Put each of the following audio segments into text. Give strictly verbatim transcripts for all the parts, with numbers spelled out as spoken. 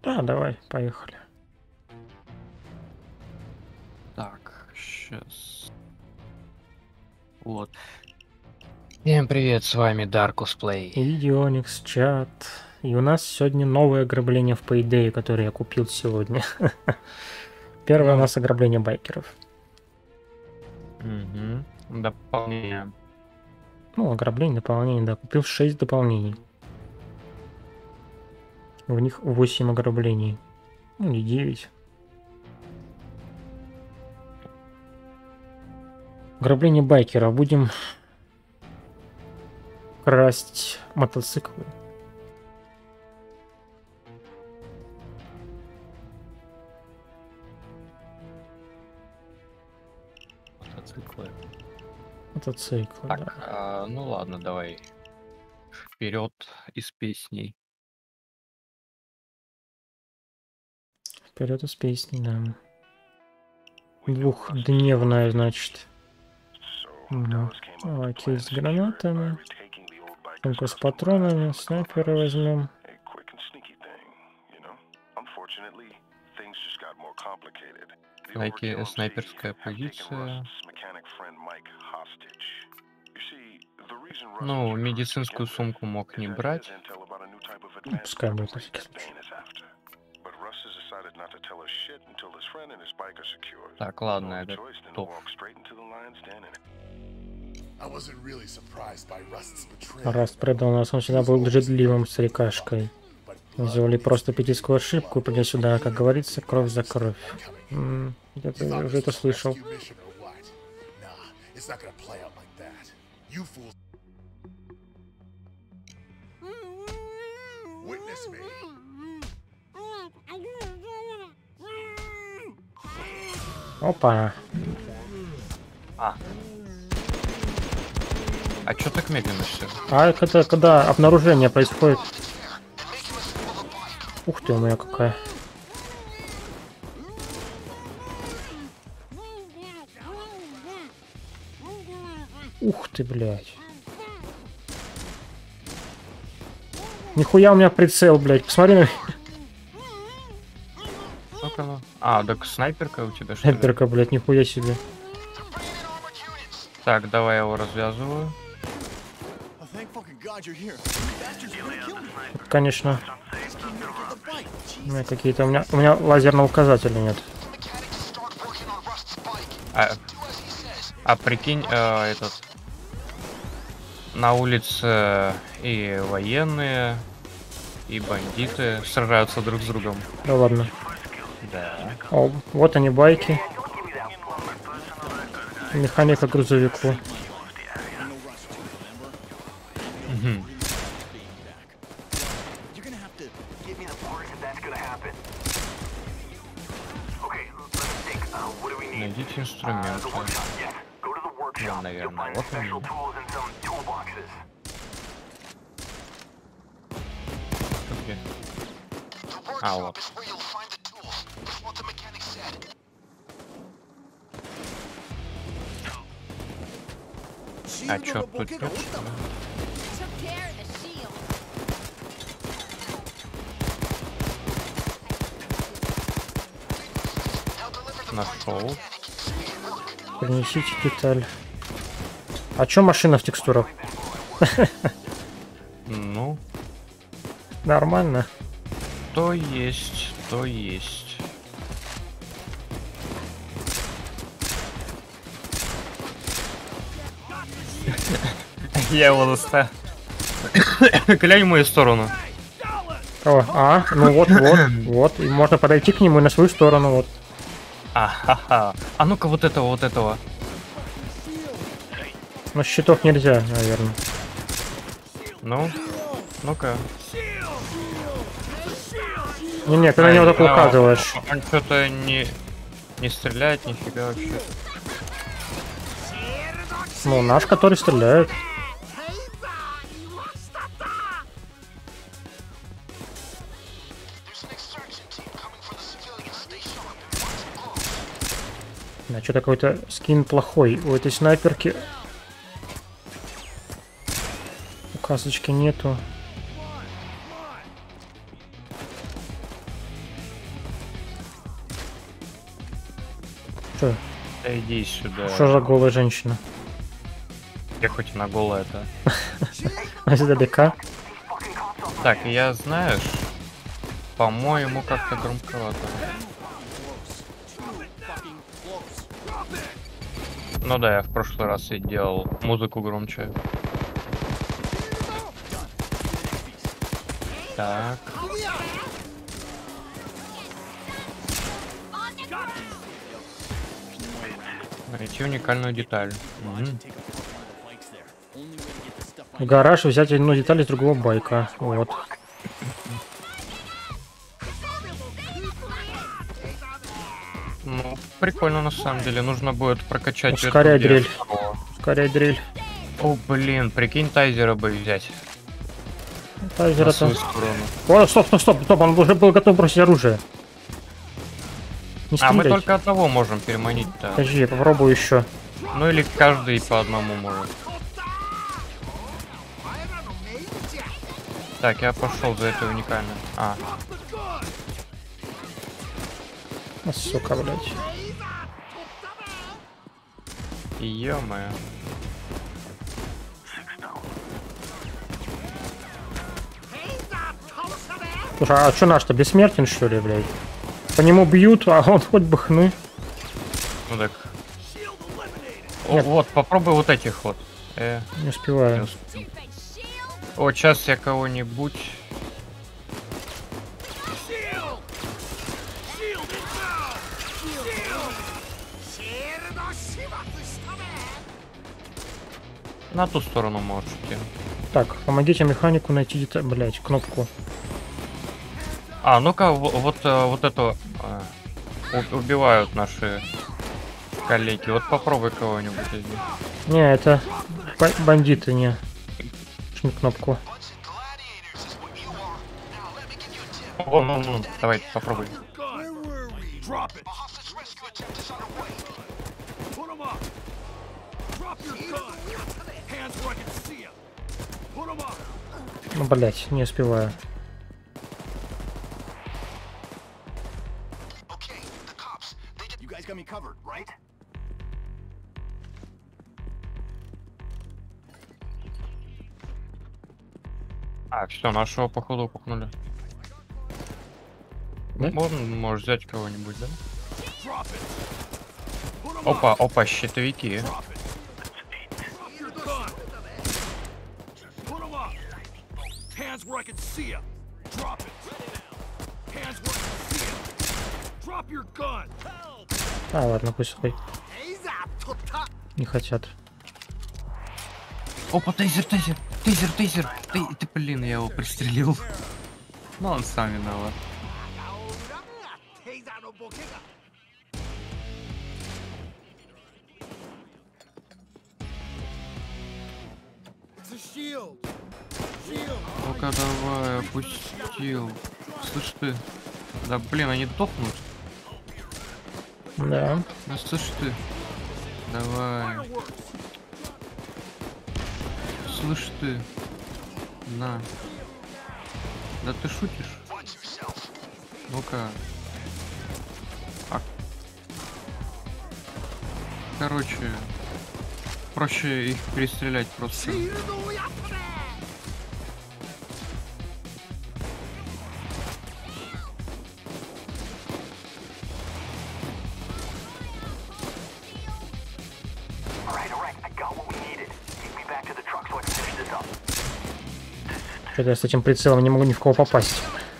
Да, давай, поехали. Так, сейчас. Вот. Всем привет, с вами Darkus Play. И Ионикс, чат. И у нас сегодня новое ограбление в Payday, которое я купил сегодня. Первое Ну. у нас ограбление байкеров. Угу. Дополнение. Ну, ограбление, дополнение, да. Купил шесть дополнений. В них восемь ограблений. Ну, не девять. Ограбление байкера. Будем красть мотоциклы. Мотоциклы. Мотоциклы, Так, да. а, ну ладно, давай. Вперед из песней. Вперед из песни, да. Двухдневная, значит. Угу. Давай, кейс с гранатами. Сумку с патронами. Снайпера возьмем. Снайки, снайперская позиция. Ну, медицинскую сумку мог не брать. Ну, пускай будет на всякий случай. Так, ладно, я готов. Раст предал нас, он всегда был джедливым старикашкой. Сделали просто питерскую ошибку, придя сюда, как говорится, кровь за кровь. М-м, где-то я уже это слышал. Опа. А. А чё так медленно все? А это когда обнаружение происходит. Ух ты, у меня какая. Ух ты, блядь. Нихуя у меня прицел, блядь. Посмотри на... Ну-ка, а, так снайперка у тебя что ли? Снайперка, блядь, нихуя себе. Так, давай я его развязываю. Конечно. У меня какие-то... У меня, у меня лазерного указателя нет. А, а прикинь, э, этот... На улице и военные, и бандиты сражаются друг с другом. Да ладно. Да. О, вот они, байки. Механика грузовику. Угу. Найдите инструменты. Ну, наверное, вот они. Где? А, вот. А чё, тут нет, что ли? Нашел. Принесите деталь. А чё машина в текстурах? Ну. Нормально. То есть, то есть. Я его доставил. Глянь в мою сторону. О, а, ну вот, вот, вот. И можно подойти к нему и на свою сторону, вот. Ахаха. А ну-ка вот этого, вот этого. Но щитов нельзя, наверное. Ну, ну-ка. Не-не, ты на него только указываешь. Он что-то не, не стреляет, нифига вообще. Ну, наш, который стреляет. Да, что-то какой-то скин плохой у этой снайперки. Указочки нету. Что? Да иди сюда. Что за голая женщина? Я хоть она голая-то. А издалека? Так, я, знаешь, по-моему, как-то громковато. Ну да, я в прошлый раз и делал музыку громче. Так. Найти уникальную деталь. М. В гараж взять одну деталь из другого байка. Вот. Ну, прикольно на самом деле. Нужно будет прокачать эту Ускоряй дрель. девушку. Ускоряй дрель. О, блин, прикинь, тайзера бы взять. Тайзер На это... свою сторону. О, стоп, стоп, стоп, стоп, он уже был готов бросить оружие. Не А, мы стрелять. только одного можем переманить-то. Подожди, я попробую еще. Ну или каждый по одному может. Так, я пошел за этой уникальной. А, А, сука, блядь. ё-моё. Слушай, а что наш-то бессмертен, что ли, блядь? По нему бьют, а он хоть бы хны. Ну так. О, Нет. вот, попробуй вот этих вот. Э, Не не успеваю. успел. О, сейчас я кого-нибудь. На ту сторону можете. Так, помогите механику найти деталь, блядь, кнопку. А, ну-ка, во- вот, э, вот эту э, у- убивают наши коллеги. Вот попробуй кого-нибудь из них. Не, это ба- бандиты, не. Жми кнопку. Вон, вон, вон. Давай, попробуй. Ну, блядь, не успеваю. You guys got me covered, right? А, все, нашего походу упахнули. Да? Можно, можешь взять кого-нибудь, да? Опа, опа, щитовики. Hands where I can see ya. Drop it. Hands where I can see ya. Drop your gun. А, ладно, пусть хоть не хотят. Опа, тейзер, тейзер, тейзер, тейзер. Ты, ты, блин, я его пристрелил. Ну, он сам виноват. Ну-ка, давай, опустил. Слышь ты. Да, блин, они дохнут. Да. Да, слышь ты. Давай. Слышь ты. На. Да ты шутишь? Ну-ка. А. Короче. Проще их перестрелять просто. Что-то я с этим прицелом не могу ни в кого попасть.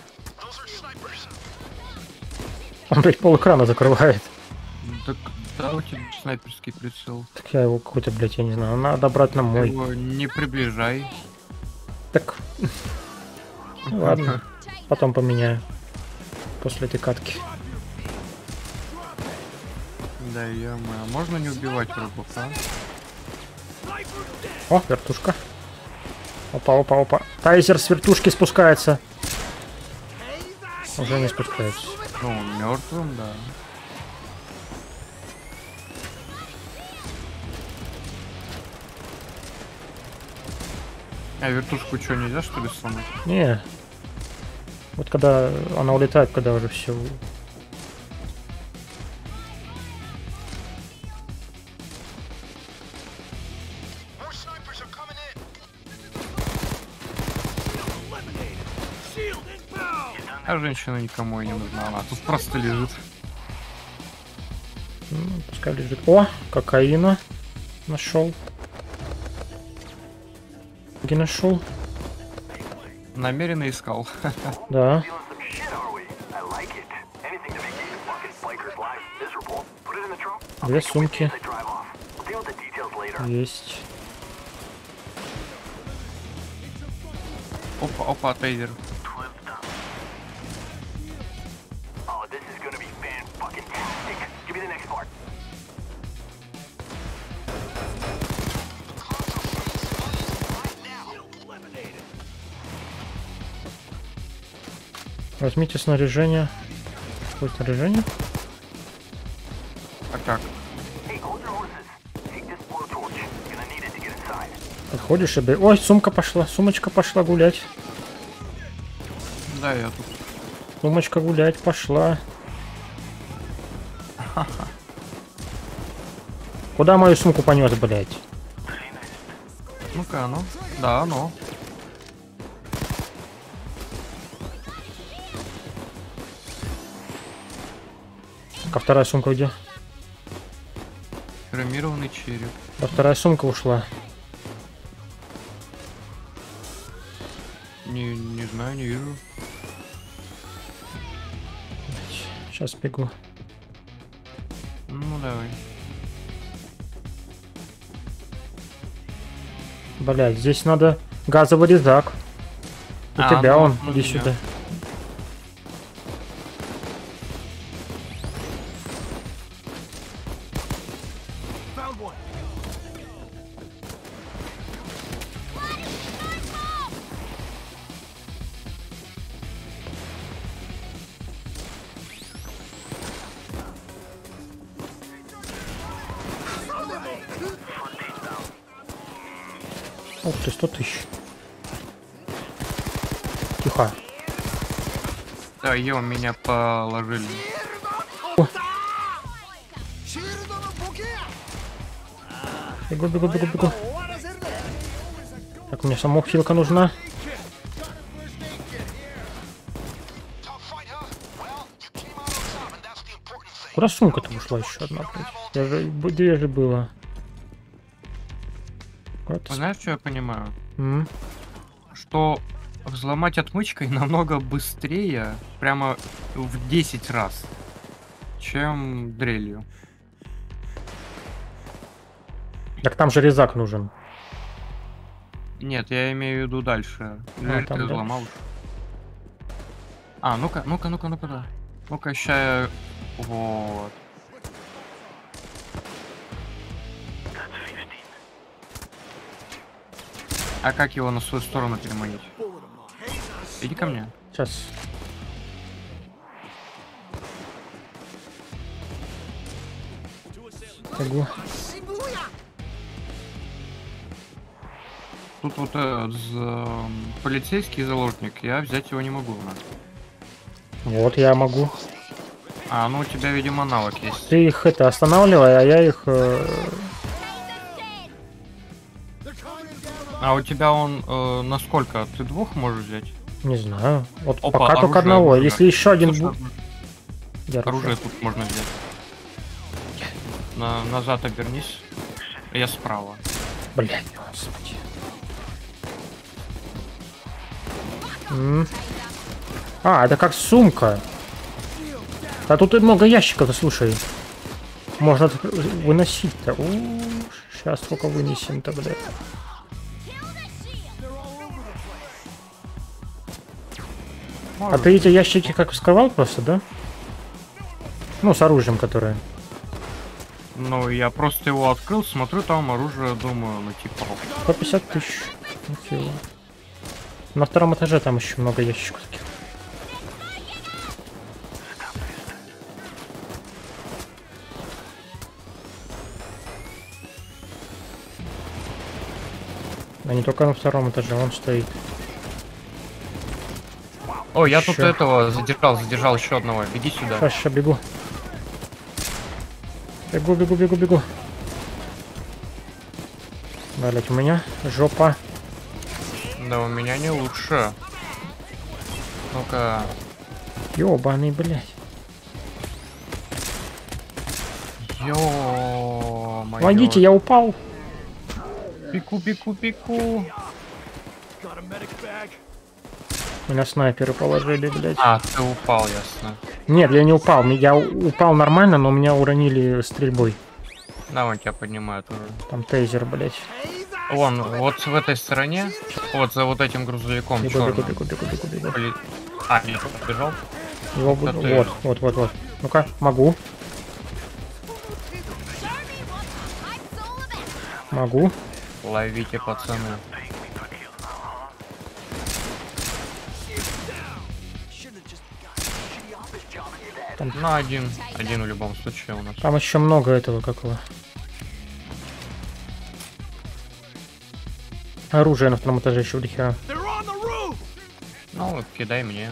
Он, блядь, пол экрана закрывает. Ну, так да, у тебя снайперский прицел. Так я его какой-то, блядь, я не знаю. Надо брать на Ты мой. его не приближай. Так. Ладно. Потом поменяю. После этой катки. Да, я а можно не убивать врагов, а? О, вертушка. Опа, опа, опа. Тайзер с вертушки спускается. Уже не спускается. Ну, мертвым, да. А вертушку что, нельзя что ли сломать? Не. Вот когда она улетает, когда уже все. А женщина никому и не нужна, она тут просто лежит. Ну, пускай лежит. О, кокаина. Нашел. Где нашел? Намеренно искал. Да. Две сумки. Есть. Опа, опа, тейзер. Возьмите снаряжение. Какое снаряжение? А как? Подходишь и бей. Ой, сумка пошла. Сумочка пошла гулять. Да, я тут. Сумочка гулять пошла. Куда мою сумку понес, блять? Ну-ка, ну. Да, ну. А вторая сумка где? Хромированный череп. А вторая сумка ушла. Не, не знаю, не вижу. Сейчас бегу. Ну, давай. Блять, здесь надо газовый резак. У А, тебя ну, он. ну, Иди меня. сюда. Found one. Ух ты, сто тысяч. Тихо. Да, ее меня положили. Бегу, бегу, бегу, бегу. Так, мне сама хилка нужна. Куда сумка-то ушла еще одна, блядь? Я же, где же было? Куда-то с- Знаешь, что я понимаю? М? Что взломать отмычкой намного быстрее, прямо в десять раз, чем дрелью. Так там же резак нужен. Нет, я имею в виду дальше. Дрель там ты дальше. взломал. А, ну-ка, ну-ка, ну-ка, ну-ка, да. Ну-ка, ща я... Вот. А как его на свою сторону переманить? Иди ко мне. Сейчас. Бегу. Тут вот этот за- полицейский заложник, я взять его не могу. на. Вот я могу. А, ну у тебя, видимо, навык есть. Ты их это останавливай, а я их... э, А у тебя он э, на сколько? Ты двух можешь взять? не знаю. Вот Опа, пока только оружие, одного. оружие. Если еще один Слушай, будет... Я оружие тут можно взять. На, назад обернись. Я справа. Блять, господи. М. А, это как сумка. А тут и много ящиков-то, слушай. Можно тут выносить-то. Сейчас сколько вынесем-то, блядь. А ты эти ящики как вскрывал просто, да? Ну, с оружием, которое. Ну, я просто его открыл, смотрю, там оружие, думаю, ну типа... сто пятьдесят тысяч. Нифига. На втором этаже там еще много ящиков таких. А не только на втором этаже, он стоит. О, я тут Чё? этого задержал, задержал еще одного. Беги сюда. Сейчас, сейчас бегу. Бегу, бегу, бегу, бегу. Блять, у меня жопа. Да у меня не лучше. Ну-ка. Ёбаный, блядь. Ё-моё. Помогите, я упал. Пику, пику, пику. Got a medic bag. Меня снайперы положили, блядь. А, ты упал, ясно. Нет, я не упал. Я у- упал нормально, но меня уронили стрельбой. Да, он тебя поднимает уже. Там тейзер, блядь. Вон, вот в этой стороне, вот за вот этим грузовиком Бегу, бегу, черным. бегу, бегу, бегу, бегу. Поли- А, нет, побежал. Его буду... ты- Вот, вот, вот, вот. Ну-ка, могу. Могу. Ловите, пацаны. Ну, один. Один в любом случае у нас. Там еще много этого какого. Оружие на втором этаже еще дохера. They're on the roof. Ну, кидай мне.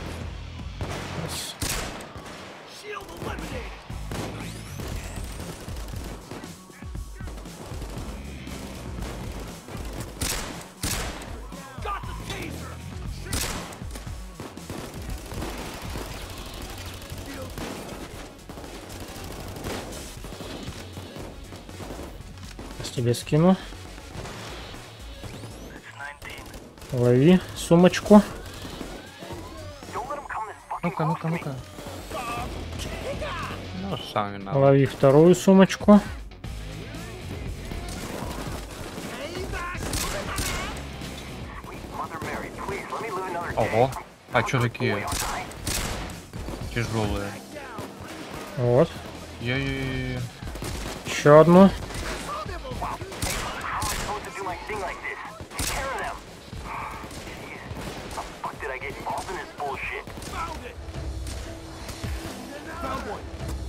Shield eliminated. Got the taser. Сейчас тебе скину. Лови сумочку. Ну-ка, ну-ка, ну-ка. Ну, сам виноват. Лови вторую сумочку. Ого. А чё такие тяжелые? Вот. Е-е-е. Еще одну. Found it. Found one.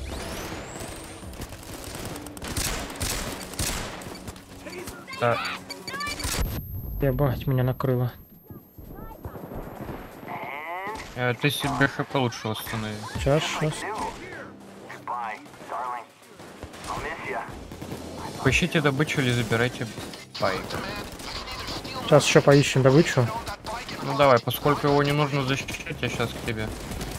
Да. Ебать, меня накрыло. Э, ты себе хп лучше восстанови. Сейчас, сейчас. Поищите добычу или забирайте байк. Сейчас еще поищем добычу. Ну давай, поскольку его не нужно защищать, я сейчас к тебе.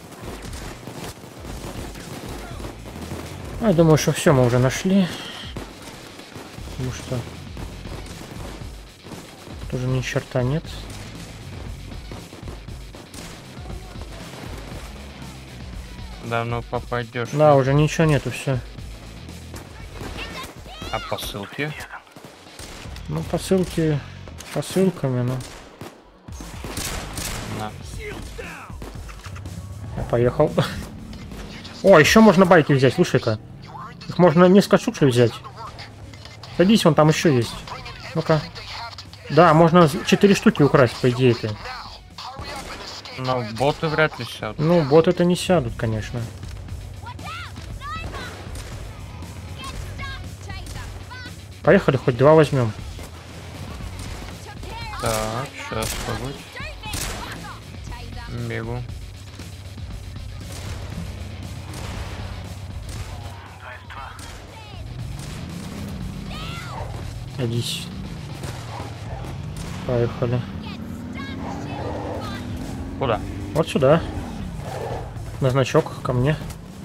А, я думаю, что все мы уже нашли. Потому что тоже ни черта нет. Да, ну попадешь. Да, уже ничего нету, все. А посылки? Ну, посылки посылками, ну. На. Я поехал. О, еще можно байки взять, слушай-ка. Их можно несколько штук взять. Садись, вон там еще есть. Ну-ка. Да, можно четыре штуки украсть, по идее-то. Но боты вряд ли сядут. Ну, боты-то не сядут, конечно. Поехали, хоть два возьмем. Так, сейчас побудь. Бегу. Садись. Поехали. Куда? Вот сюда. На значок ко мне.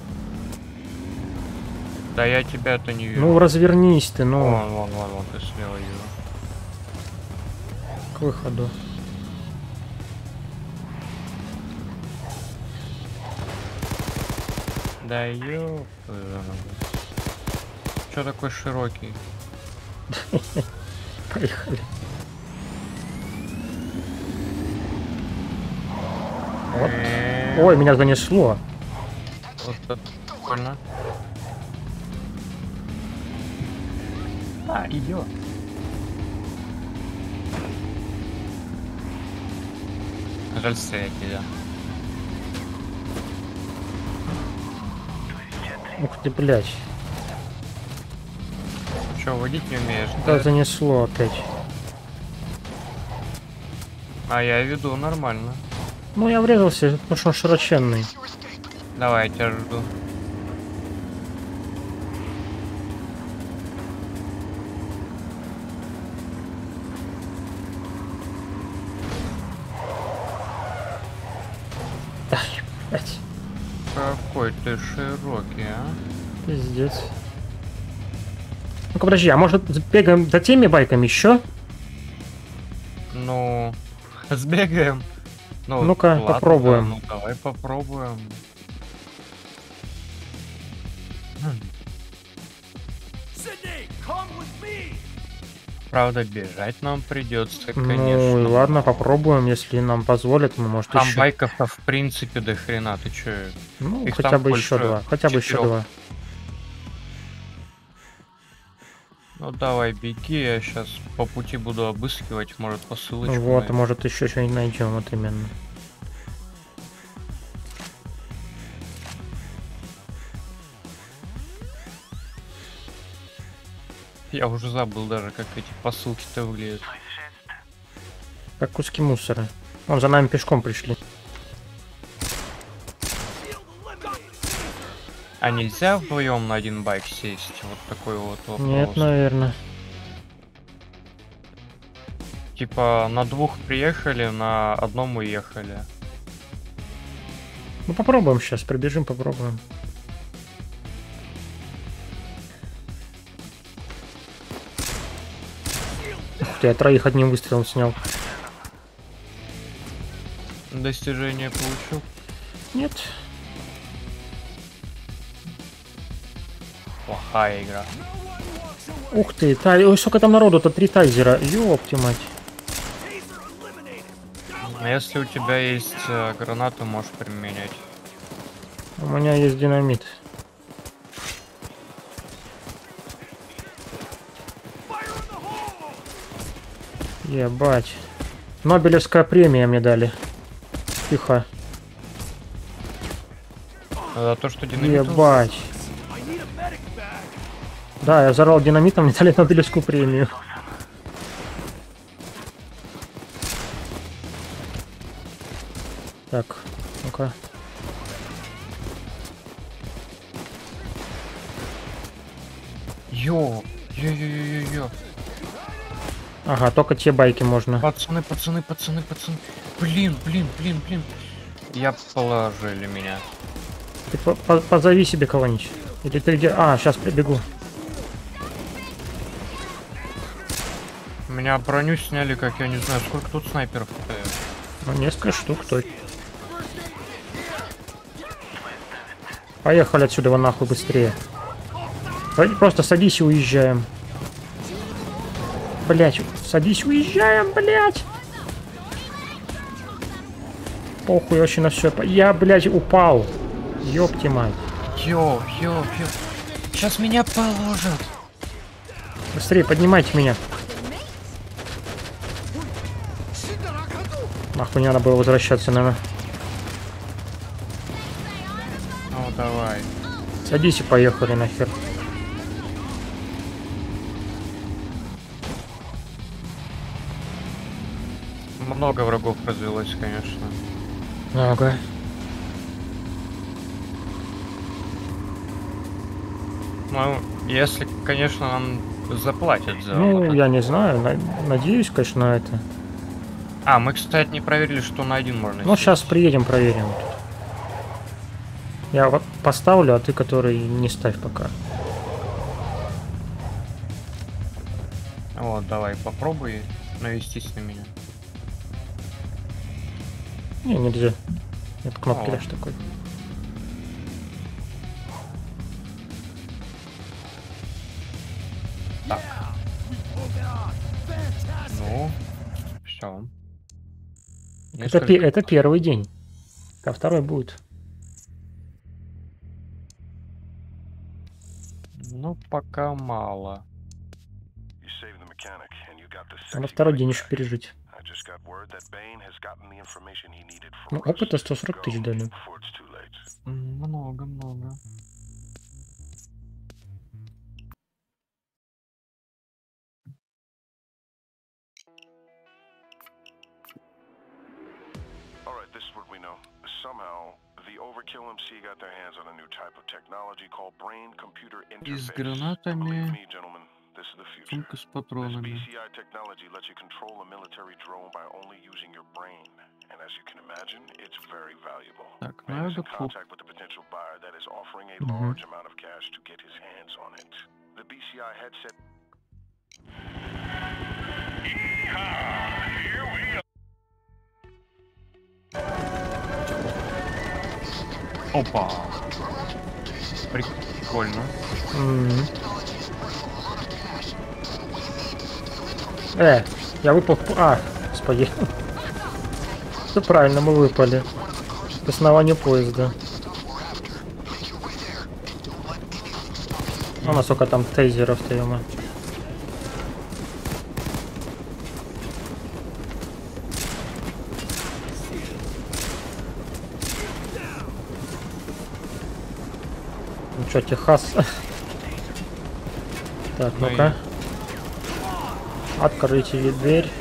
Да я тебя-то не вижу. Ну, развернись ты, ну, Вон, вон, вон, вон, ты слева вижу. к выходу. Да ёп. Чё такой широкий? Поехали. Вот. Э, Ой, меня занесло. Вот это прикольно. А, идет. Жаль, стрелять нельзя. Ух ты, блядь. Чё, водить не умеешь? Да, Да? занесло опять. А я веду нормально. Ну, я врезался, потому что он широченный. Давай, я тебя жду. Ай, блядь. Какой ты широкий, а? Пиздец. Ну-ка, подожди, а может сбегаем за теми байками еще? Ну, сбегаем. Ну, Ну-ка, ладно, попробуем. да, ну, давай попробуем. Хм. Sydney, come with me. Правда, бежать нам придется, Ну, конечно. и ладно, попробуем, если нам позволят, мы, может, Там еще... байков-то в принципе до хрена, ты чё? Ну, Их хотя там бы еще больше два, хотя бы еще четырёх. два. Ну давай, беги, я сейчас по пути буду обыскивать, может, посылочку. Ну вот, найду. может, еще что-нибудь найдем, вот именно. Я уже забыл даже, как эти посылки-то выглядят. Как куски мусора. Вон, за нами пешком пришли. А нельзя вдвоем на один байк сесть? Вот такой вот вопрос. Нет, наверное. Типа на двух приехали, на одном уехали. Ну, попробуем сейчас, пробежим, попробуем. Ух ты, я троих одним выстрелом снял. Достижение получил. Нет. Плохая игра. Ух ты, тай... Ой, сколько там народу-то, три тайзера. Ёпти мать. А если у тебя есть э, гранату, можешь применять. У меня есть динамит. Ебать. Нобелевская премия мне дали. Тихо. За то, что динамит... Ебать. Да, я взорвал динамитом, мне дали Нобелевскую премию. Так, ну-ка. Йо, йо-йо-йо-йо. Ага, только те байки можно. Пацаны, пацаны, пацаны, пацаны. Блин, блин, блин, блин. Я положили меня. Ты по -по позови себе кого-нибудь. Или ты где? А, сейчас прибегу. У меня броню сняли, как я не знаю, сколько тут снайперов-то. Ну, несколько штук, то. Поехали отсюда, вон нахуй быстрее. Просто садись и уезжаем. Блять, садись, уезжаем, блять. Похуй вообще на все. Я, блять, упал. Ёпти мать. Йо, йо, йо. Сейчас меня положат. Быстрее, поднимайте меня. Нахуй не надо было возвращаться, наверное. Ну давай. Садись и поехали нахер. Много врагов развелось, конечно. Ага. Ну, если, конечно, нам заплатят за... Ну, вот я это. не знаю. на- Надеюсь, конечно, на это. А, мы, кстати, не проверили, что на один можно Ну, сесть. сейчас приедем, проверим. Я вот поставлю, а ты, который, не ставь пока. Вот, давай, попробуй навестись на меня. Не, нельзя. Нет кнопки О. лишь такой. Так. Ну, все. Это, пе- это первый день. А второй будет. Ну, пока мало. А на второй день еще пережить. Ну, опыта сто сорок тысяч дали. Много, много. Alright, this is what we know. Somehow, the Overkill эм си got their hands on a new type of technology called brain-computer И с interface. гранатами, Believe me, gentlemen, this is the future. сумка с This патронами. би си ай technology lets you control a military drone by only using your brain. And as you can imagine, it's very valuable. Так, Man is надо in contact with the potential offering a large amount of cash to get his hands on it. The B C I headset. Here we go. Опа. Прикольно. М. Э, я выпал... в- А, господи. Все правильно, мы выпали. К основанию поезда. А насколько там тейзеров-то, ё-моё. Ну чё, Техас? Так, Ну ну-ка. Откройте ей дверь.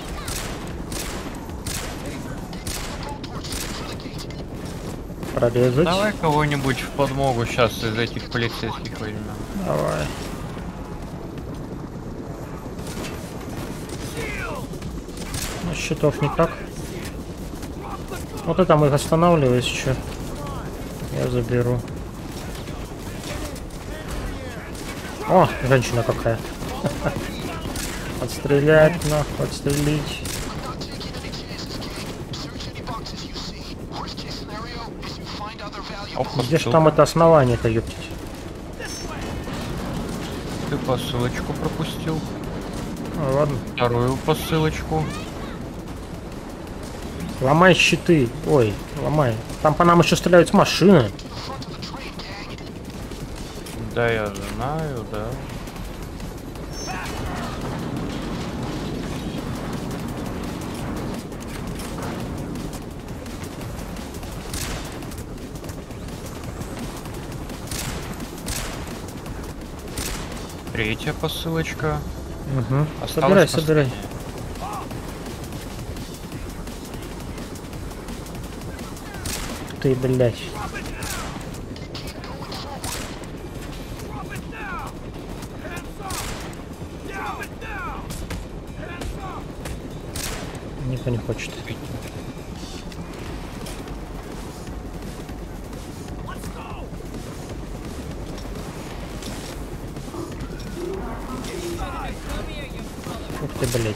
Прорезать. Давай кого-нибудь в подмогу сейчас из этих полицейских возьмем. Давай. Ну, счетов никак. Вот это мы их останавливаем еще. Я заберу. О, женщина какая. Отстрелять, нахуй, отстрелить. Опа, Где ж ссылка. там это основание-то, ёптить? Ты посылочку пропустил. А, ладно. Вторую посылочку. Ломай щиты. Ой, ломай. Там по нам еще стреляют с машины. Да, я знаю, да. Третья посылочка. Угу. Осталось Собирай, последняя. собирай. Ты, блядь. Никто не хочет. Ух ты, блядь.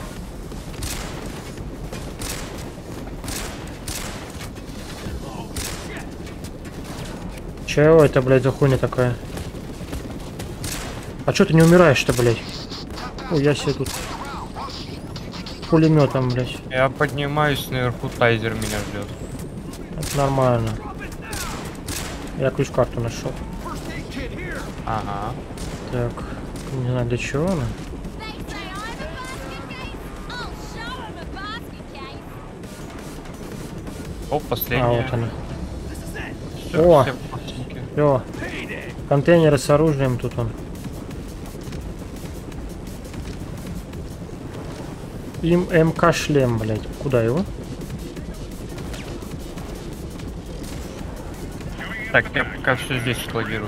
Чего это, блядь, за хуйня такая? А чё ты не умираешь-то, блядь? Ой, я себе тут пулеметом, блядь. Я поднимаюсь наверху, тайзер меня ждет. Это нормально. Я ключ-карту нашел. Ага. Так, не знаю для чего она. О, А, последняя. вот она. Всё, О! все пластинки. Всё. Контейнеры с оружием тут он. Им МК шлем, блядь. Куда его? Так, я пока все здесь складирую.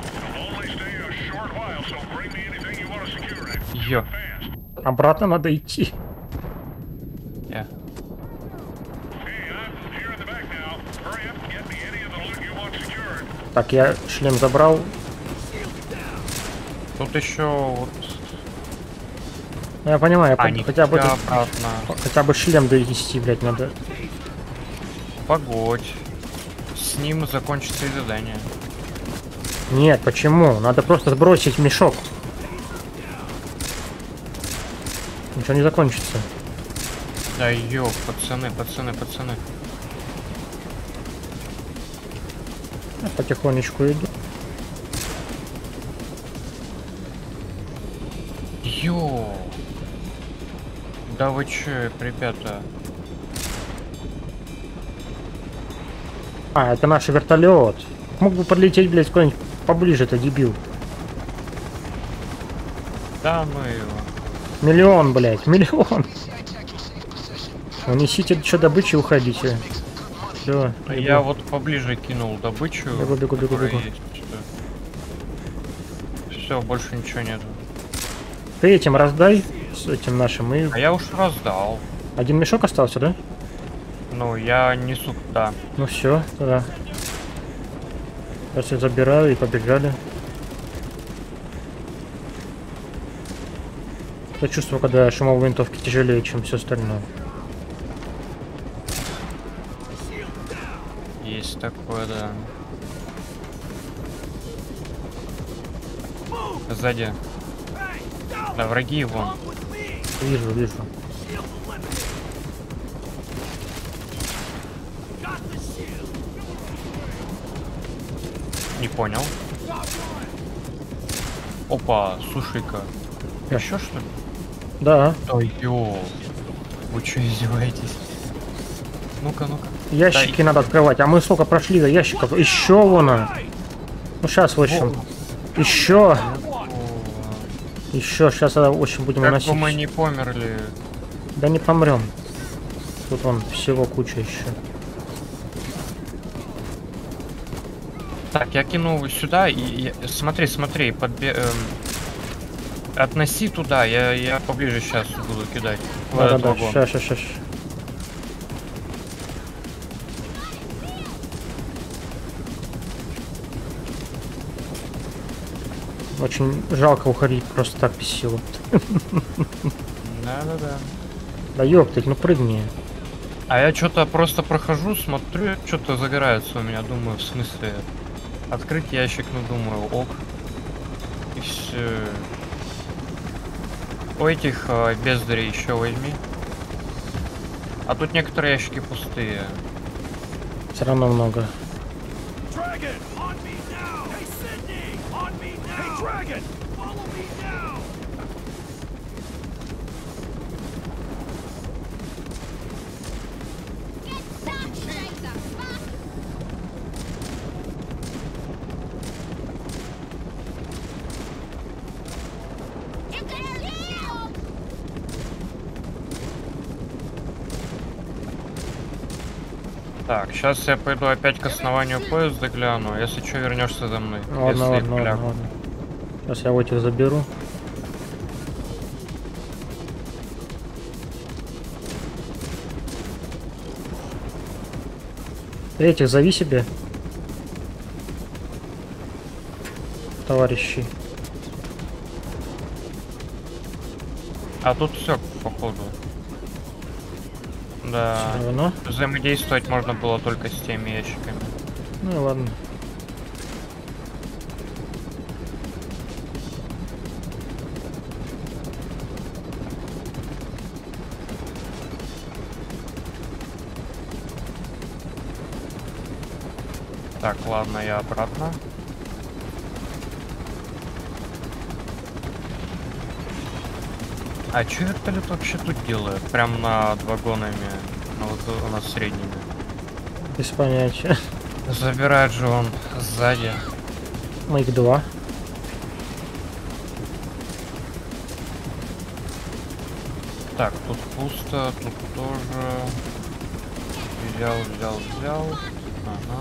Ё. Обратно надо идти. Я. Так, я шлем забрал. Тут еще вот. Ну, я понимаю, я А, пон- не хотя бы, тут- обратно. хотя бы шлем довести, блядь, надо. Погодь. С ним закончится и задание. Нет, почему? Надо просто сбросить мешок. Ничего не закончится. Да ё, пацаны, пацаны, пацаны. Я потихонечку иду. Ё. Да вы чё, ребята? А, это наш вертолет. Мог бы подлететь, блядь, куда-нибудь поближе-то, дебил. Да ну его. Миллион, блядь, миллион. Унесите что добычи и уходите. Все. Я вот поближе кинул добычу. Бегу, бегу, бегу, бегу. Все, больше ничего нету. Ты этим раздай, с этим нашим, и... А я уж раздал. Один мешок остался, да? Ну, я несу, да. Ну все, тогда. Сейчас я забираю и побежали. Я чувствую, когда шумовые винтовки тяжелее, чем все остальное. Есть такое, да. Сзади. Да, враги вон. Вижу, вижу. Не понял. Опа, слушай-ка. Я- Еще что ли? Да. Ой, ё. Вы что, издеваетесь? Ну-ка, ну-ка. Ящики Да, надо открывать. А мы сколько прошли до ящиков? Еще вон. Ну сейчас, в общем. Еще. Еще. Сейчас, в общем, будем Как выносить. бы мы не померли. Да не помрем. Тут вон всего куча еще. Так, я кину его сюда и, и- смотри, смотри, подбе... эм, относи туда, я, я поближе сейчас буду кидать. в Да, да, этот да. вагон. Сейчас, сейчас, сейчас. Очень жалко уходить просто так без силы. Да-да-да. Да ёптать, ну прыгни. А я что-то просто прохожу, смотрю, что-то загорается у меня, думаю, в смысле, открыть ящик, ну думаю, ок. И все. У этих э, бездарей еще возьми. А тут некоторые ящики пустые. Все равно много. Dragon, on me now! Hey, Sydney, on me now! Hey, Dragon, follow me now! Так, сейчас я пойду опять к основанию поезда гляну. Если что, вернешься за мной. Ладно, если ладно, ладно, полягу. ладно. Сейчас я вот их заберу. Этих зови себе. Товарищи. А тут все, походу. Да. Всё равно. Взаимодействовать можно было только с теми ящиками. Ну и ладно. Так, ладно, я обратно. А чё вертолет вообще тут делает? Прям над вагонами, ну, вот над средними. Без понятия. Забирает же он сзади. Ну их два. Так, тут пусто, тут тоже. Взял, взял, взял. Ага.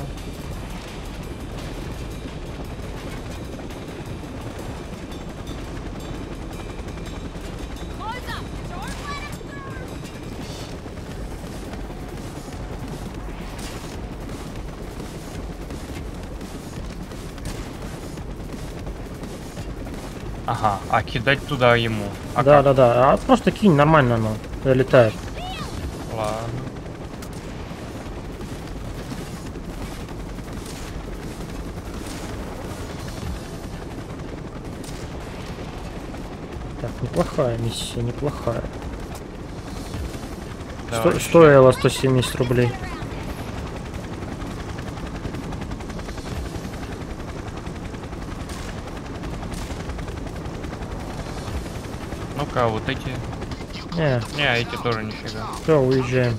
Ага, а кидать туда ему. А Да, как? да, да. А просто кинь, нормально оно. Летает. Ладно. Так, неплохая миссия, неплохая. Давай, Сто- стоило сто семьдесят рублей. Ну-ка, вот эти. Не, Не, эти тоже нифига. все, уезжаем.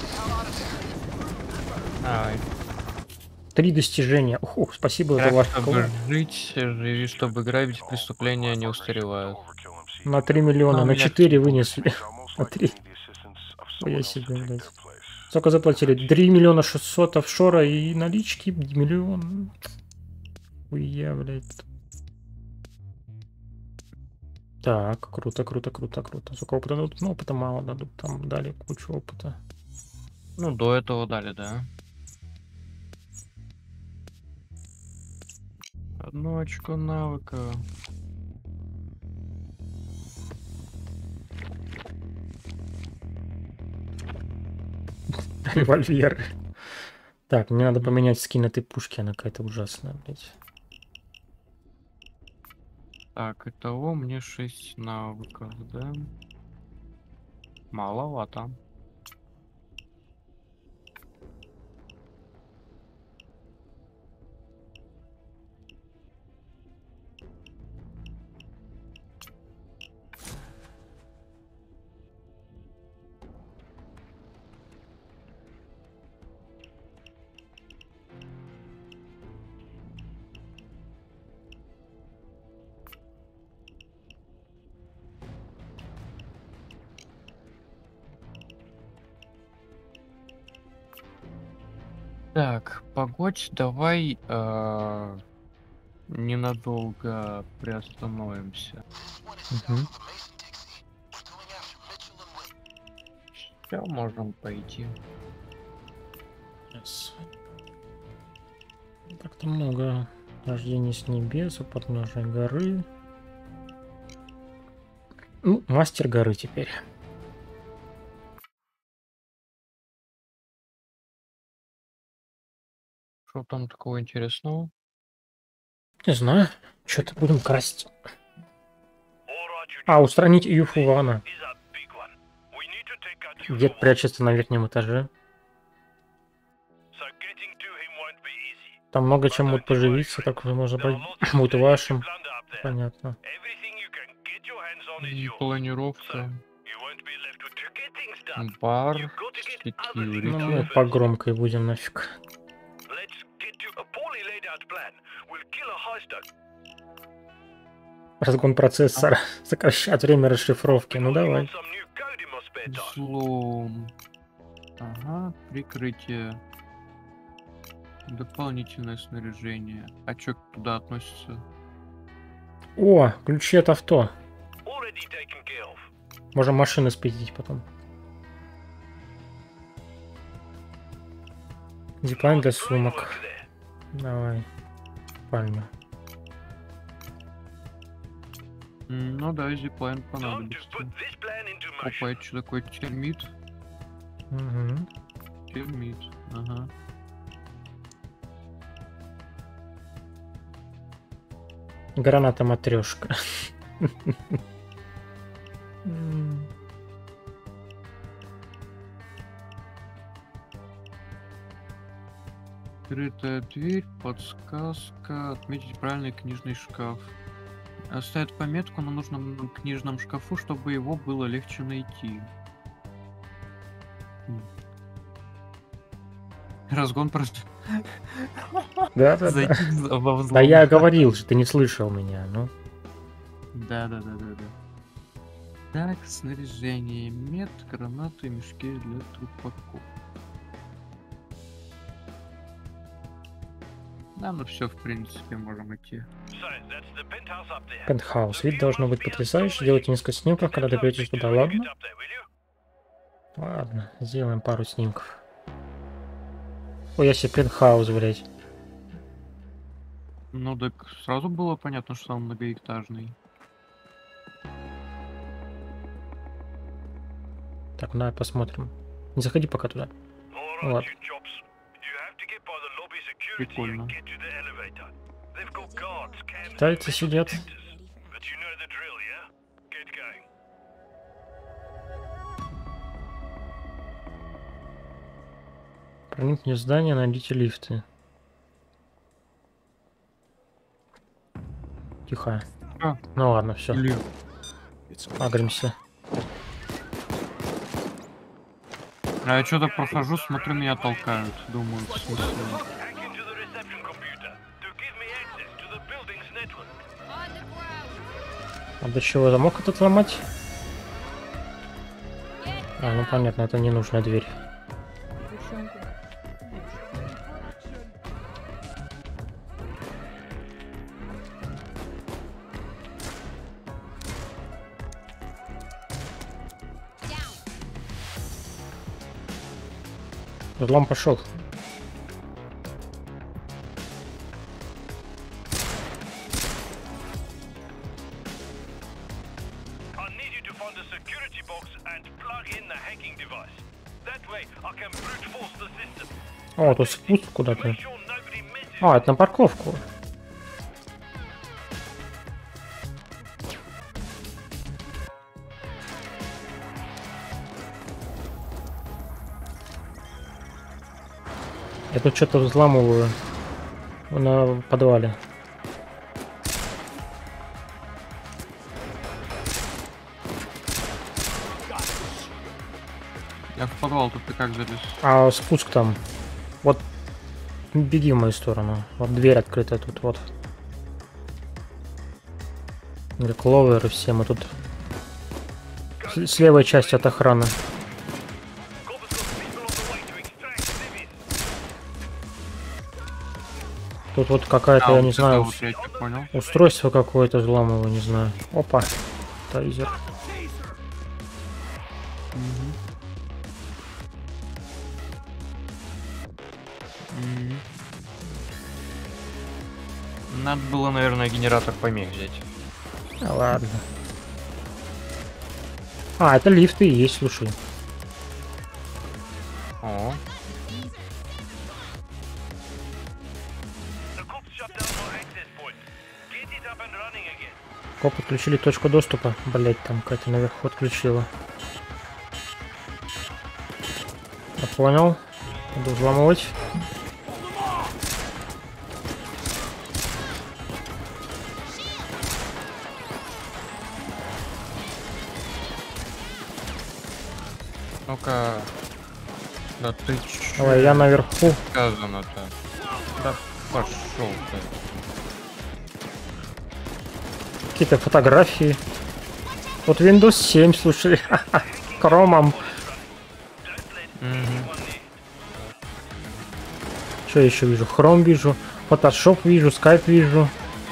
Ай. Три достижения. Ух, ух, спасибо за Как ваш чтобы вклад. жить, живи, чтобы грабить, преступления не устаревают. На три миллиона, Ну, у на меня четыре всего вынесли. На три. Ой, я себе, блядь. Сколько заплатили? три миллиона шестьсот офшора и налички миллион. Уя, блядь. Так, круто, круто, круто, круто. Сколько опыта дадут? Ну, опыта мало дадут. Там дали кучу опыта. Ну, до этого дали, да. Одно очко навыка. Револьвер. Так, мне надо поменять скин этой пушки, она какая-то ужасная, блядь. Так, итого мне шесть навыков, да? Маловато. Так, погодь, давай э, ненадолго приостановимся. Мгм. Все, можем пойти. Yes. Так-то много. Рождение с небес, у подножия горы. Ну, мастер горы теперь. Что там такого интересного? Не знаю, что-то будем красть. А, устранить Юфувана. Дед прячется на верхнем этаже. Там много чем будет поживиться, так что можно брать. Будет вашим. Понятно. М, Планировка. Бар. Ну, мы Security. по громкой будем нафиг. Разгон процессора. Сокращать время расшифровки. Ну давай. Взлом. Ага, прикрытие. Дополнительное снаряжение. А что туда относится? О, ключи от авто. Можем машины спиздить потом. Зиплайн для сумок. Давай. Пальма. М, Ну да, зиплайн понадобится. Опа, это что такое? Термит? Угу. Термит. Ага. Граната матрешка. М. Открытая дверь, подсказка, отметить правильный книжный шкаф. Оставить пометку на нужном книжном шкафу, чтобы его было легче найти. М. Разгон просто Да, да, да. зайти во взлом. Да я говорил же, ты не слышал меня, ну. Да, да, да, да, да. Так, снаряжение, мед, гранаты, мешки для трупаков. Да, ну все, в принципе, можем идти. Пентхаус. Вид должно быть потрясающий. Делайте несколько снимков, когда доберетесь туда, ладно? Ладно, сделаем пару снимков. Ой, я себе пентхаус, блядь. Ну так сразу было понятно, что он многоэтажный. Так, давай посмотрим. Не заходи пока туда. Вот. Прикольно. Китайцы сидят. Проникните в здание, найдите лифты. Тихо. А, Ну ладно, все. или... Агримся. А я что-то прохожу, смотрю, меня толкают. Думаю, в смысле... А до чего замок этот ломать? А, ну понятно, это не нужная дверь. Взлом пошел. О, тут спуск куда-то. А, это на парковку. Я тут что-то взламываю на подвале. Я в подвал, тут ты как залез? А спуск там. Вот беги в мою сторону. Вот дверь открыта тут, вот. Или кловеры все, мы тут с, с левой части от охраны. Тут вот какая-то, А, я вот не это знаю, вот я тебя понял. устройство какое-то взламываю, не знаю. Опа, тайзер. Мгм. Мгм. Надо было, наверное, генератор помех взять. А, ладно. А, это лифты и есть, слушай. О, Коп подключили точку доступа. Блять, там какая-то наверху отключила. Я понял. Буду взламывать. ну-ка. Да ты чё Давай, я наверху. сказано-то? Да пошел ты. Какие-то фотографии. Вот Windows семь, слушай. Кромом. Мгм. Что еще вижу? Chrome вижу. Photoshop вижу. Skype вижу.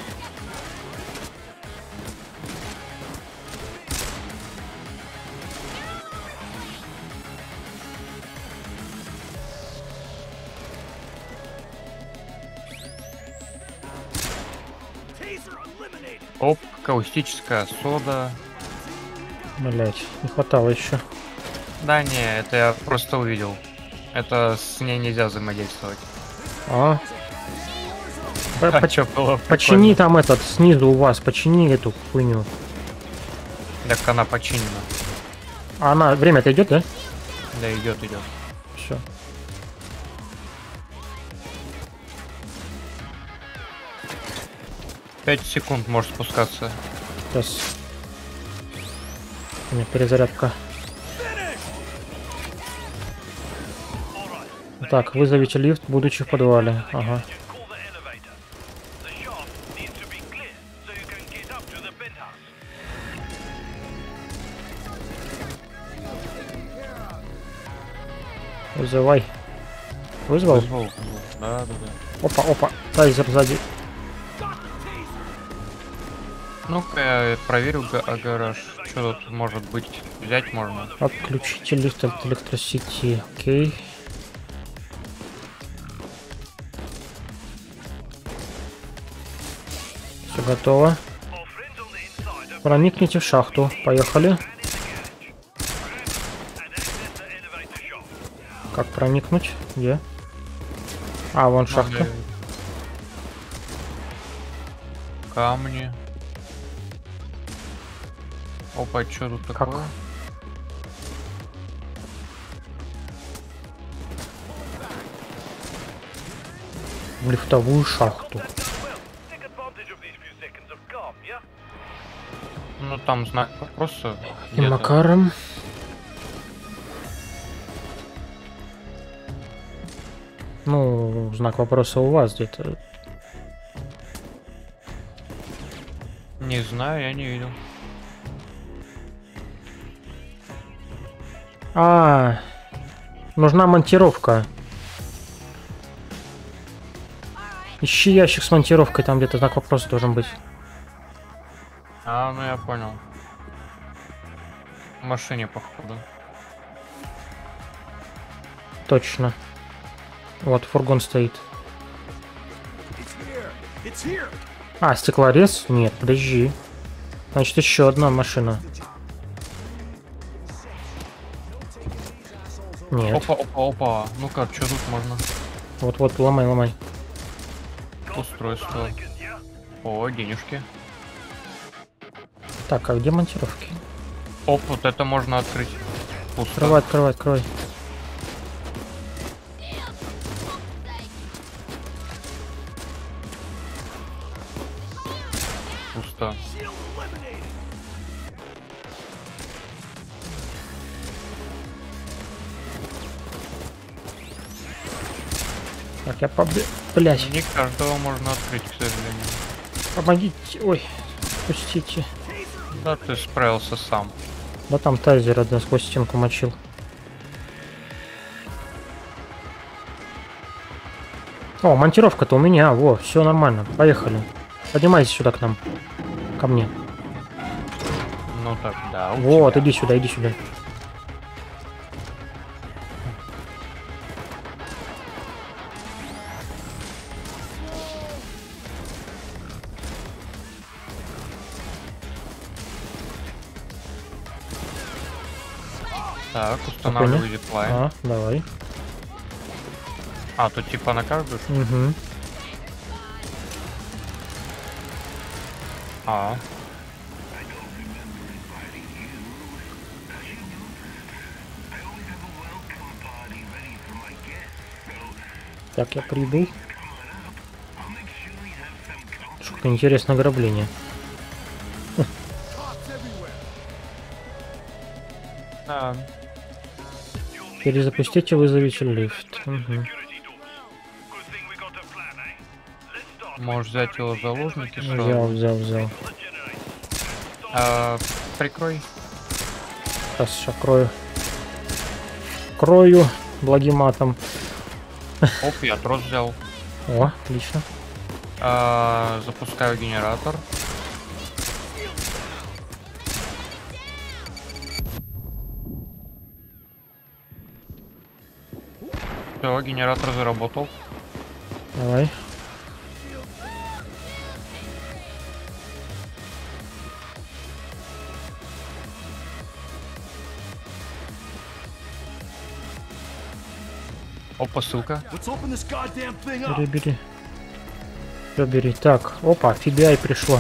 Оп, каустическая сода. Блять, не хватало еще. Да не, это я просто увидел. Это с ней нельзя взаимодействовать. А? П- А поч- чё было Почини прикольно. там этот, снизу у вас, почини эту хуйню. Так она починена. А она, время-то идет, да? Да, идет, идет. Все. Пять секунд может спускаться. Сейчас. У меня перезарядка. Так, вызовите лифт, будучи в подвале. Ага. Вызывай. Вызвал? Вызвал. Да, да, да. Опа, опа. Тайзер сзади. Ну-ка я проверю га- а гараж. Что тут может быть? Взять можно. Отключите лифт от электросети. Окей. Все готово. Проникните в шахту. Поехали. Как проникнуть? Где? А, вон шахта. Надо- Камни. Опа, что тут Как? такое? В лифтовую шахту. Ну там знак вопроса. И где-то. Макаром. Ну, знак вопроса у вас где-то. Не знаю, я не видел. А, нужна монтировка. Ищи ящик с монтировкой, там где-то знак вопроса должен быть. А, ну я понял. В машине, походу. Точно. Вот, фургон стоит. It's here. А, стеклорез? Нет, подожди. Значит, еще одна машина. Нет. Опа, опа, опа. Ну-ка, что тут можно? Вот-вот, ломай, ломай. Устройство. О, денежки. Так, а где монтировки? Оп, вот это можно открыть. Пусто. Открывай, открывай, открывай. Пусто. Так, я побе... Блять, Не каждого можно открыть, к сожалению. помогите. Ой, пустите. Да, ты справился сам. Да там тайзер один сквозь стенку мочил. О, монтировка-то у меня. Во, все нормально. Поехали. Поднимайся сюда к нам. Ко мне. Ну так, да. у Вот, тебя. иди сюда, иди сюда. Так, устанавливай диплайн. А, давай. А, тут типа на каждую? что ли? Угу. А, Так, я прибыл. Что-то интересное ограбление. да. Перезапустите, вызовите лифт. Угу. Можешь взять его в заложники, что? Взял, взял, взял. А, прикрой. Сейчас, сейчас крою. Крою благим матом. Оп, я трос взял. О, отлично. А, запускаю генератор. Все, генератор заработал. Давай. Опа, ссылка. Let's open this goddamn thing up. Бери, бери. Все, бери. Так, опа, эф би ай пришло.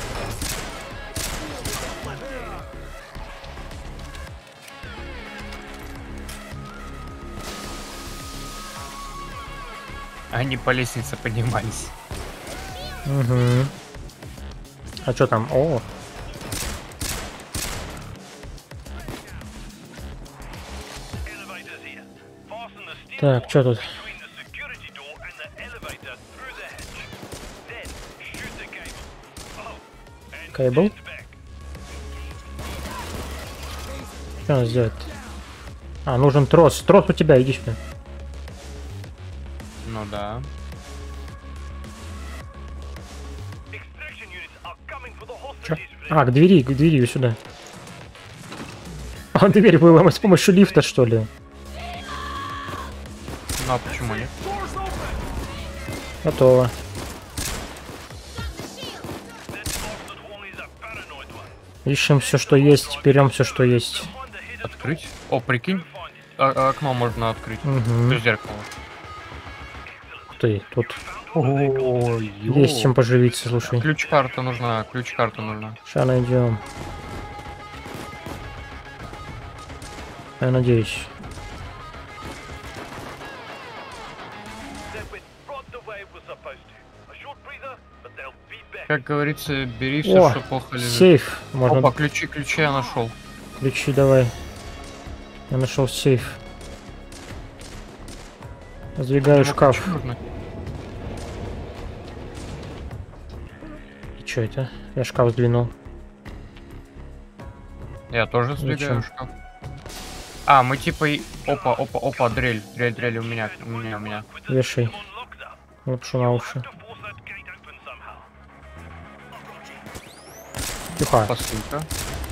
Они по лестнице поднимались. Угу. А что там? О, так, что тут? Кейбл? Что надо сделать? А, нужен трос. Трос у тебя, иди сюда. Ну да. Чё? А, к двери, к двери, сюда. А, дверь была с помощью лифта, что ли? Ну а почему нет? Готово. Ищем все, что есть, берем все, что есть. Открыть? О, прикинь. А- окно можно открыть. Угу. То есть зеркало. Ух ты, тут Ой, есть чем поживиться, слушай. Ключ-карта нужна, ключ-карта нужна. Сейчас найдем. Я надеюсь. Как говорится, бери все, О, что плохо лежит. сейф. Можно Опа, ключи, ключи я нашел. ключи давай. Я нашел сейф. Сдвигаю шкаф. И что это? Я шкаф сдвинул. Я тоже сдвигаю Зачем? шкаф. А, мы типа и... Опа, опа, опа, дрель, дрель, дрель у меня, у меня, у меня. Вешай. Лапшу на уши. Тихо. Посылка.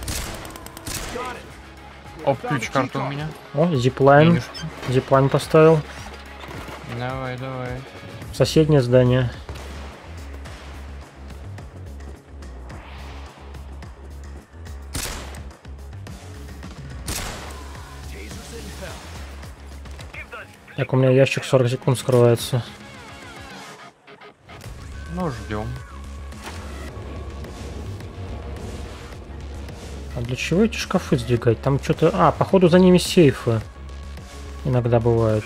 Оп, ключ-карта у меня. О, зиплайн. Денежки. Зиплайн поставил. Давай, давай. Соседнее здание. Так, у меня ящик сорок секунд скрывается. Ну, ждем. А для чего эти шкафы сдвигать? Там что-то... А, походу за ними сейфы. Иногда бывают.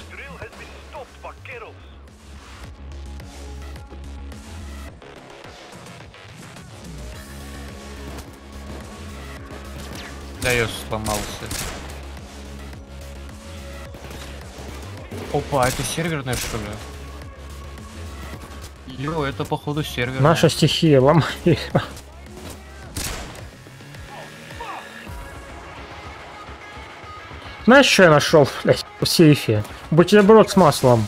Да, я сломался. Опа, это серверная, что ли? Йо, это походу серверная. Наша стихия, ломай. Знаешь, что я нашел, блядь, в сейфе? Бутерброд с маслом.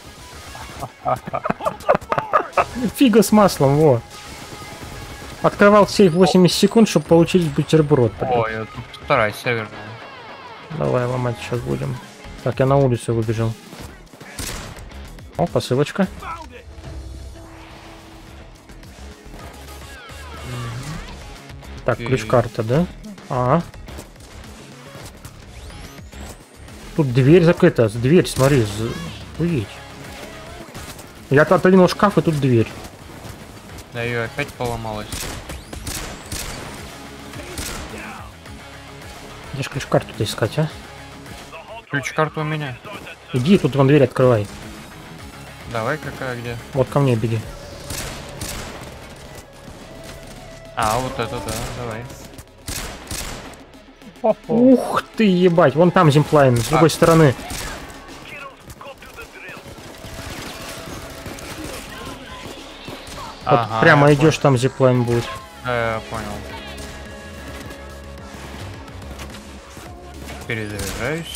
Фига с маслом, во. Открывал сейф восемьдесят секунд, чтобы получить бутерброд. О, я тут вторая серверная. Давай ломать сейчас будем. Так, я на улицу выбежал. О, посылочка. Так, Окей. ключ-карта, да? А. Тут дверь закрыта. Дверь, смотри, з- увидеть. Я тут отодвинул шкаф, и тут дверь. Да, ее опять поломалась. Где ж ключ-карту-то искать, а? Ключ-карту у меня. Иди, тут вон дверь открывай. Давай, какая где? Вот ко мне беги. А, вот это да, давай. Ух ты, ебать, вон там зимплайн, с другой стороны. Вот Ага, прямо я идешь, там зиплайн будет. понял. Да, я понял. Перезаряжаюсь.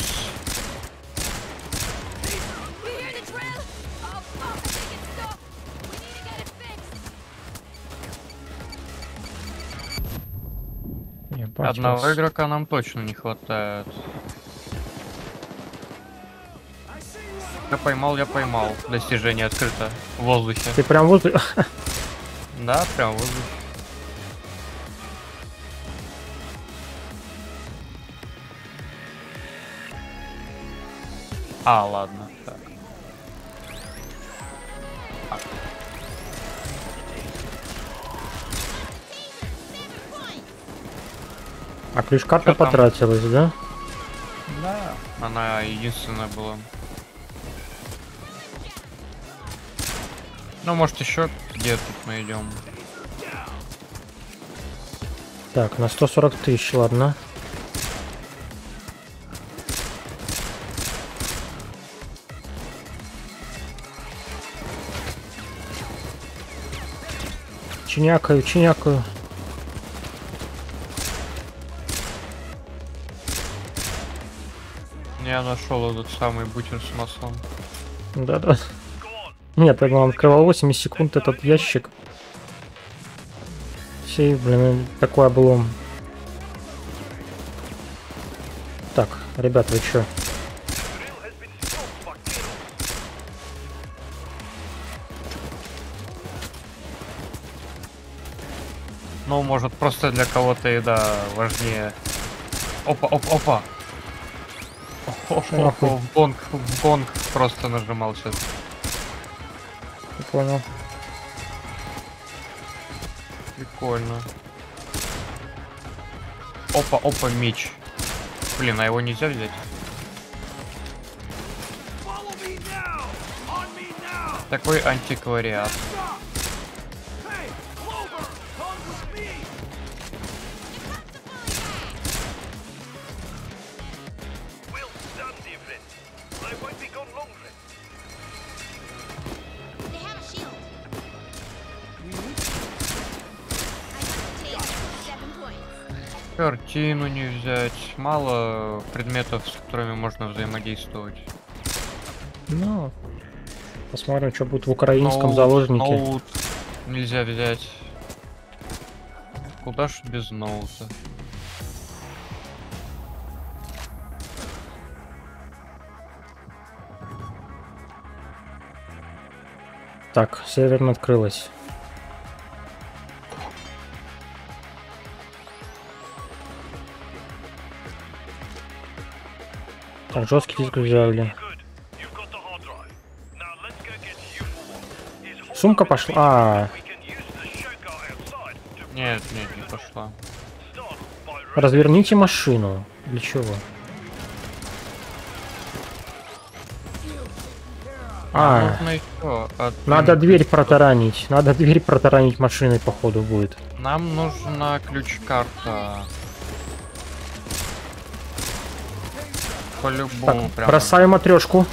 We hear the drill! Oh fuck, make it stop! We need to get it fixed! Ебать, Одного вас. игрока нам точно не хватает. Я поймал, я поймал. Достижение открыто. В воздухе. Ты прям вот... Да, прям в воздухе. А, ладно. Так. А ключ-карта Чё там? потратилась, да? Да. Она единственная была. Ну, может, еще где тут найдем. Так, на сто сорок тысяч, ладно. Чинякаю, чинякаю. Я нашел этот самый бутер с маслом. Да-да. Нет, я он открывал восемьдесят секунд этот ящик. Сейф, блин, такой облом. Так, ребят, вы чё? Ну, может, просто для кого-то и да, важнее. Опа, опа, опа. Опа, нахуй? в гонг, в гонг просто нажимал сейчас. Не понял. Прикольно. Опа, опа, меч. Блин, а его нельзя взять? Follow me now! On me now! Такой антиквариат. Stop! Hey, Clover! Come with me! We'll stand different. I won't be gone long, friend. They have a shield. I got the tape. Seven points. Картину не взять. Мало предметов, с которыми можно взаимодействовать. Ну, посмотрим, что будет в украинском Ноут, заложнике. ноут нельзя взять. Куда ж без ноута? Так, северно открылась. Так, жесткий диск взяли. Good. You've got the Сумка пошла. А, Нет, нет, не пошла. разверните машину. Для чего? А, Нужно еще от- надо дверь протаранить. Надо дверь протаранить машиной, походу, будет. Нам нужна ключ-карта. По-любому Так, прям. бросаю матрешку.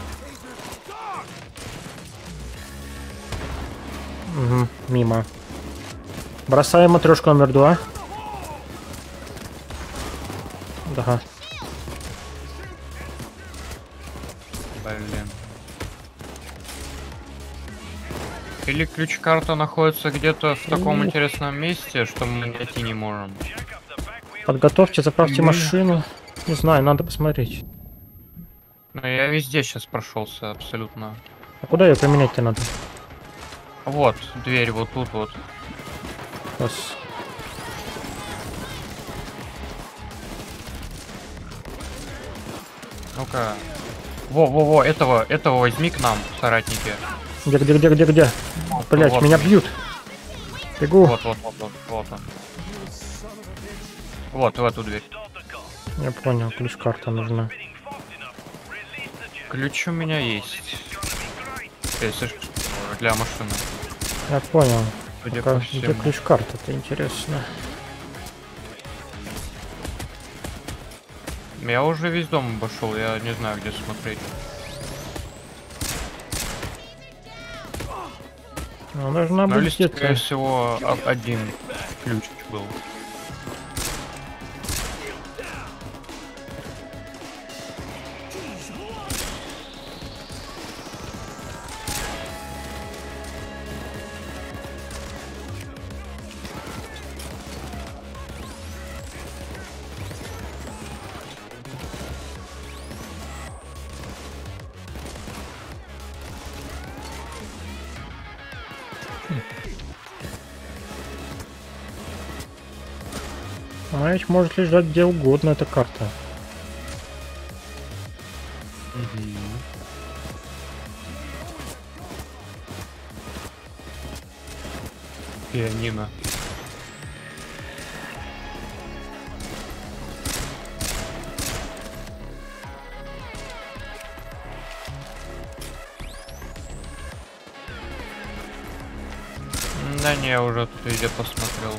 Угу, мимо. Бросаем матрешку номер два. Да. Блин. Или ключ-карта находится где-то в таком интересном месте, что мы найти не можем. Подготовьте, заправьте Или- машину. Не знаю, надо посмотреть. Но я везде сейчас прошелся абсолютно. А куда ее применять-то надо? Вот, дверь вот тут вот. Сейчас. Ну-ка. Во-во-во, этого, этого возьми к нам, соратники. Где, где, где, где, где? Блять, вот меня он. бьют. Бегу. Вот, вот, вот, вот, вот он. Вот, в эту дверь. Я понял, ключ-карта нужна. Ключ у меня есть. Если что, для машины. Я понял. Судя Пока- по где всему. ключ-карта-то, интересно. Я уже весь дом обошел, я не знаю, где смотреть. Ну, должна Но быть или, скорее где-то. всего, о- один ключ был. Она ведь может лежать где угодно, эта карта. Пианино. Да не, я уже тут везде посмотрел.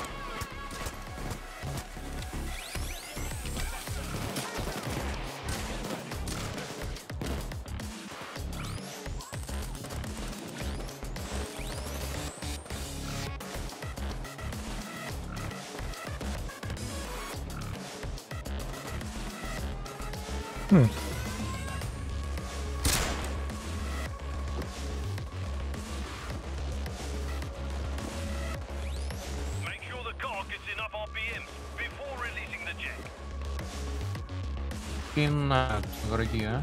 Хм. Make sure the car gets enough R P Ms before releasing the jet. Пинат, враги, а?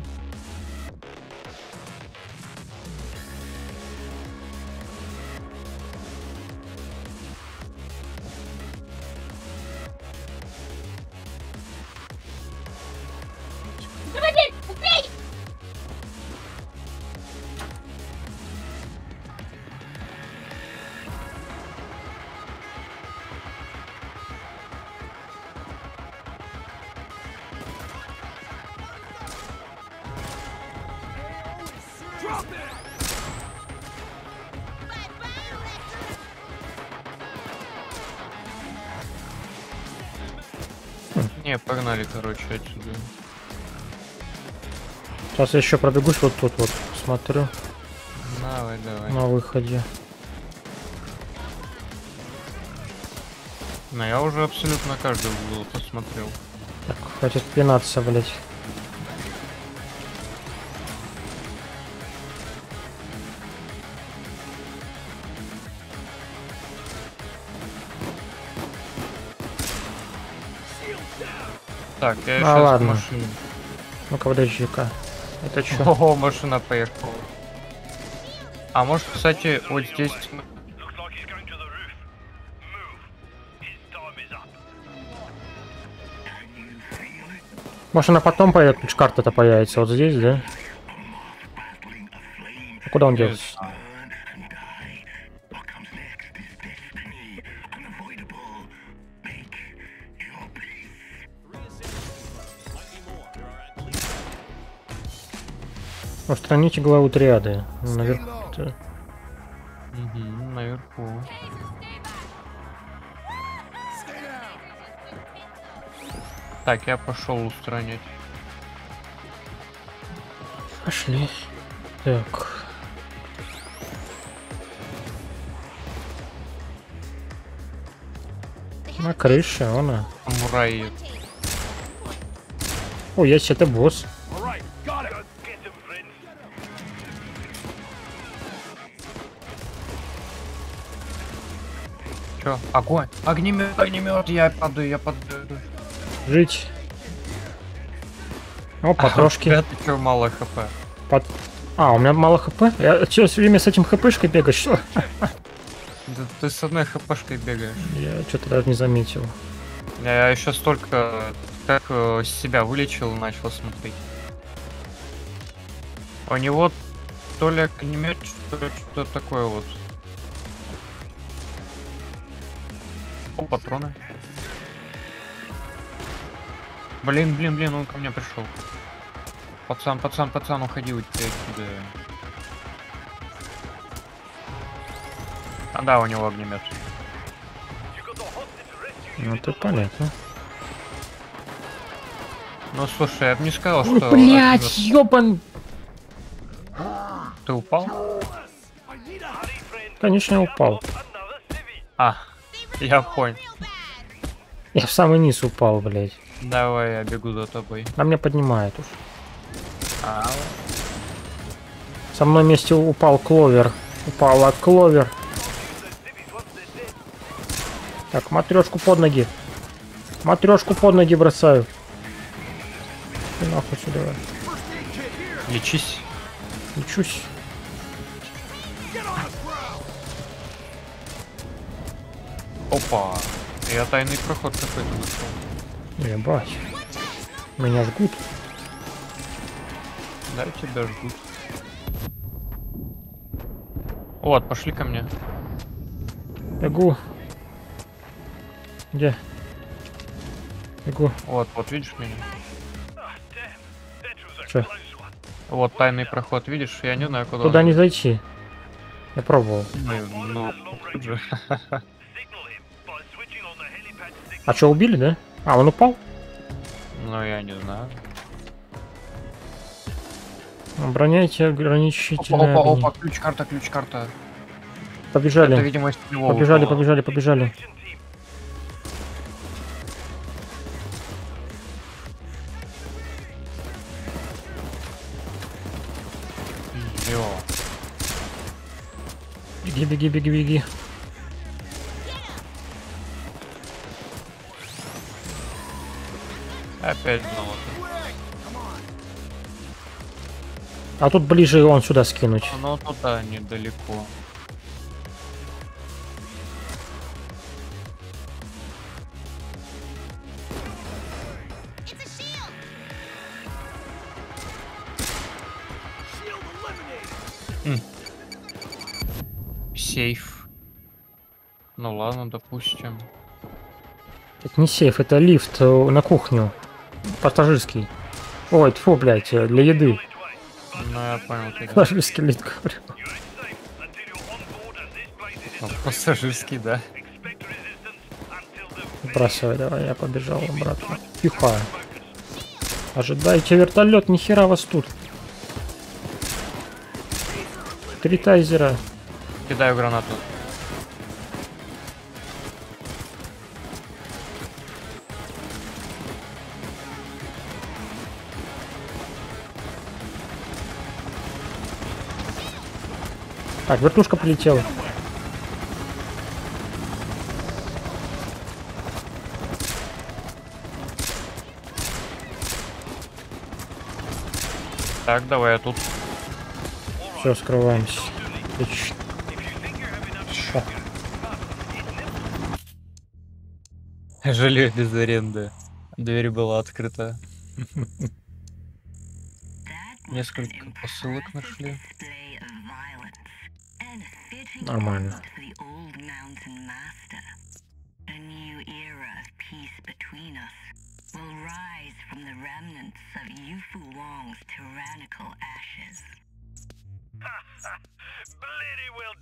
Drop it! Не, погнали, короче, отсюда. Сейчас я еще пробегусь вот тут вот. Смотрю Давай, давай. на выходе. Но я уже абсолютно каждый угол посмотрел. Так, хватит пинаться, блять. Так, я А, сейчас ладно. машину. Ну-ка, подожди-ка. Это что? Ого, машина поехала. А может, кстати, вот здесь... мы- Looks like he's going to the roof. Move. His time is up. Может, она потом появится, ключ-карта-то появится вот здесь, да? А куда он Не делся? знаю. Устраните главу триады. Наверху. Угу, наверху. Так, я пошел устранять. Пошли. Так. На крыше, она. Самурай. О, есть, это босс. All right, got it. Чё? Огонь! Огнемет, огнемет! Я падаю, я падаю. Жить. О, потрошки. Ты чё, мало хп? Под... А, у меня мало хп? Я что, все время с этим хпшкой бегаю, что? Да ты с одной хпшкой бегаешь. Я что-то даже не заметил. Я еще столько как э, себя вылечил, начал смотреть. У него то ли огнемет, что ли что-то такое вот. О, патроны. Блин, блин, блин, он ко мне пришел. Пацан, пацан, пацан, уходи у тебя отсюда. А да, у него огнемет. Ну, это понятно. Ну слушай, я бы не сказал, Ой, что. блядь, огнемет- ёбан! Ты упал? Конечно, я упал. А, я понял. Я в самый низ упал, блядь. Давай, я бегу за тобой. А меня поднимает уж. А, Со мной вместе упал Кловер. Упала Кловер. Так, матрешку под ноги. Матрешку под ноги бросаю. Ты нахуй сюда. лечись. Лечусь. Опа. Я тайный проход какой-то нашел. Ебать. Меня жгут. Да, тебя ждут. Вот, пошли ко мне. Бегу. Где? Бегу. Вот, вот, видишь меня? Че? Вот тайный проход, видишь? Я не знаю, куда. Туда он. не зайти. Я пробовал. Ну, ну, тут же. А что, убили, да? А, он упал? Ну, я не знаю. Обороняйте Опа, ограничительные опа, огни. опа, ключ-карта, ключ-карта. Это, Побежали. видимо, с него Побежали, упало. побежали, побежали. Йо. Беги, беги, беги, беги. Опять золото. А тут ближе он сюда скинуть. Ну, туда недалеко. Сейф. Ну ладно, допустим. Это не сейф, это лифт э, на кухню. Пассажирский. Ой, тьфу, блядь, э, для еды. Ну я понял тебя. Пассажирский лифт, говорю. Ну, пассажирский, да. Бросай, давай, я побежал обратно. Тихо. Ожидайте вертолет, нихера вас тут. Три тайзера. Кидаю гранату. Так, вертушка полетела. Так, давай я тут. Все, скрываемся. Отлично. Ша. Жилье без аренды. Дверь была открыта. Несколько посылок нашли. Нормально. Will rise from the remnants of Yu Fu Wang's tyrannical ashes.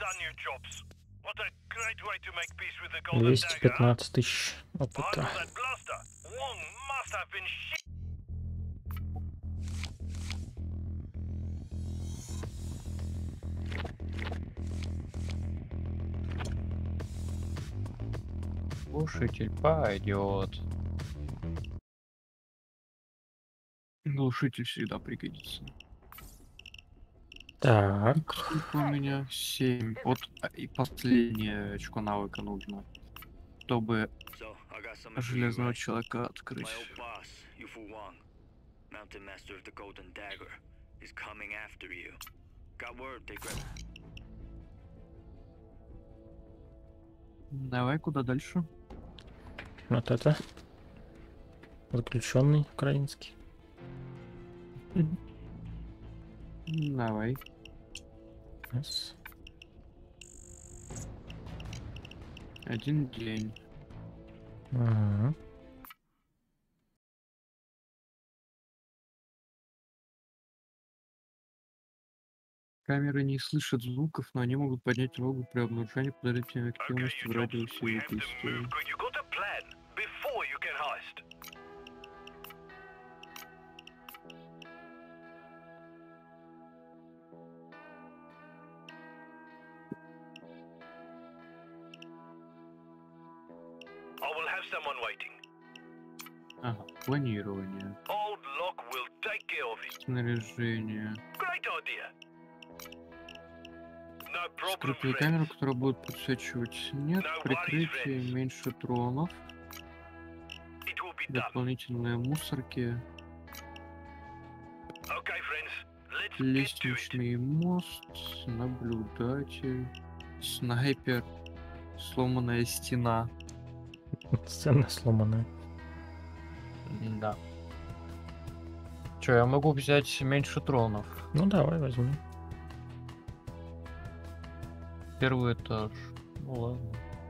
двести пятнадцать тысяч опыта. Глушитель пойдет. Глушитель всегда пригодится. Так, Сколько у меня? семь. Вот а, и последнее очко навыка нужно, чтобы железного человека открыть. Давай, куда дальше? вот это. Заключенный украинский. Давай. Раз. Один день. Ага. Камеры не слышат звуков, но они могут поднять тревогу при обнаружении подозрительной активности в радиусе их действия. Ага, планирование. Снаряжение. Скрытую камеру, которая будет подсвечивать нет. Прикрытие, меньше тронов. Дополнительные мусорки. Лестничный мост. Наблюдатель. Снайпер. Сломанная стена. Сцена сломанная. Да. Че, я могу взять меньше тронов. Ну давай, возьми. Первый этаж. Ну ладно.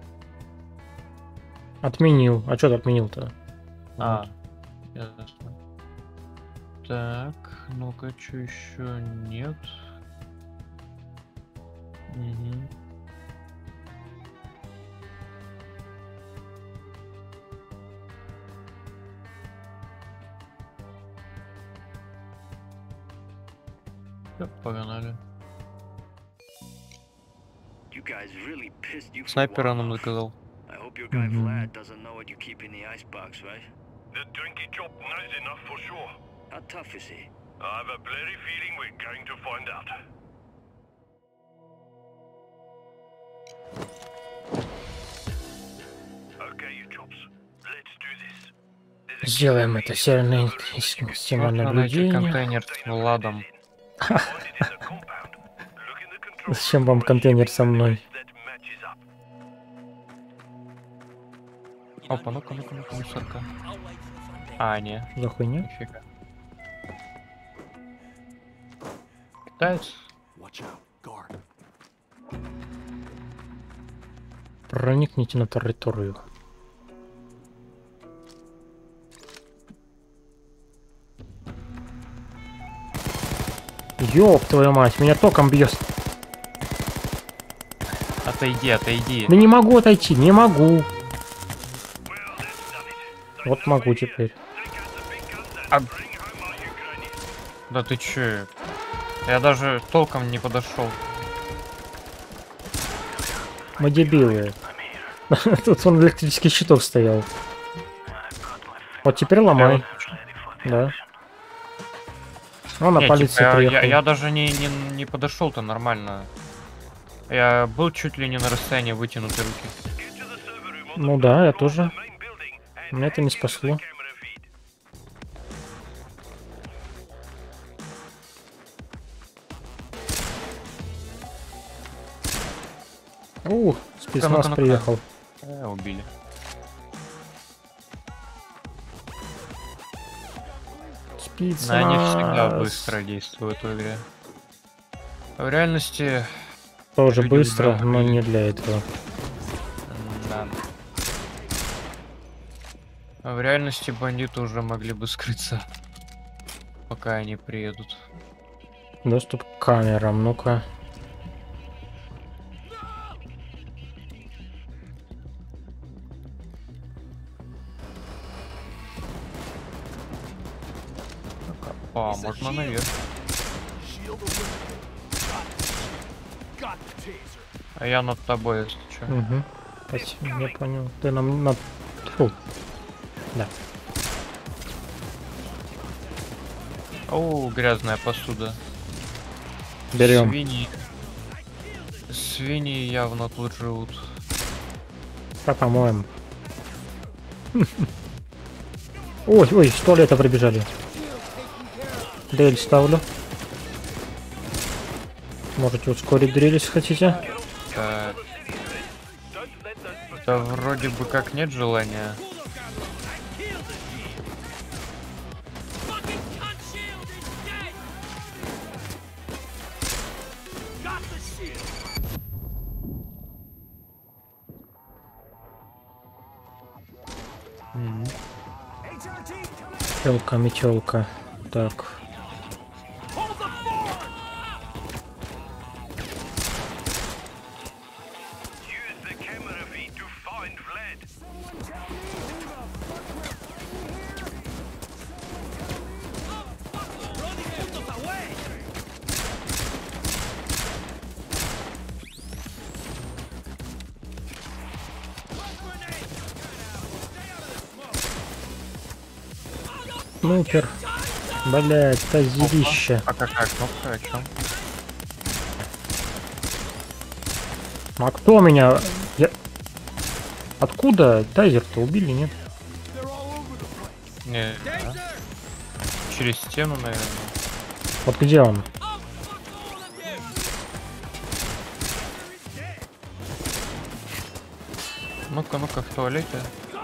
Отменил. А что ты отменил-то? А, ясно. Так, ну-ка, что еще нет? Угу. Всё, погнали. Снайпера нам заказал. Мгм. The drinky chop knows enough for sure. How tough is he? I have a bloody feeling we're going to find out. Okay, you chops. Let's do this. There's a Сделаем это. Северная система Можно найти наблюдения. контейнер с Владом. find it in the compound. Look in the control Зачем вам контейнер со мной? that matches up. Опа, ну-ка, ну-ка, ну-ка, мусорка. А, не, За хуйня? нифига. Китаец? Watch out, guard. Проникните на территорию. Ёб твою мать, меня током бьет. Отойди, отойди. Да не могу отойти, не могу. Вот могу теперь. А... Да ты чё? Я даже толком не подошел. Мы дебилы. Тут он электрический щиток стоял. Вот теперь ломай. Да. Он на Не, полицию типа, я, приехал. я, я даже не, не, не подошел-то нормально. Я был чуть ли не на расстоянии вытянутой руки. Ну да, я тоже. Меня это не спасло. Ух, спецназ Ну-ка, ну-ка. приехал. Э, убили. Спецназ. Но они всегда быстро действуют в игре. В реальности... Тоже люди быстро, уже но убили. не для этого. Да. А в реальности бандиты уже могли бы скрыться, пока они приедут. Доступ к камерам, ну-ка. Опа, можно наверх. Shield eliminated. Got the, got the taser. А я над тобой, если чё. Угу. Спасибо, я понял. Ты нам на... Фу. Да. О, грязная посуда. Берем. Свиньи. Свиньи явно тут живут. Да, по-моему. Ой, ой, с туалета пробежали. Дрель ставлю. Можете ускорить дрель, если хотите. Так. Да вроде бы как нет желания. Got the shield. Метелка, метелка. Так. Hold the fort. Use the camera feed to find Vlad. Снупер. Блять, тазирище. А какая кнопка, о чем? А кто меня? Я... Откуда? Тайзер-то убили, нет? Не, да. Через стену, наверное. Вот где он? Ну-ка, ну-ка, в туалете.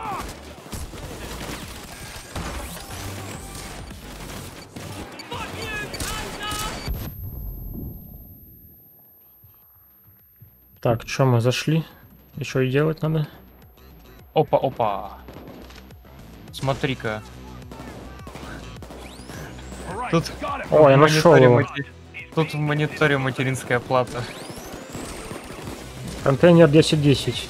Так, что мы зашли? Еще и делать надо? Опа, опа. Смотри-ка. Тут, О, я в нашел мониторе его. мати- Тут в мониторе материнская плата. Контейнер десять десять.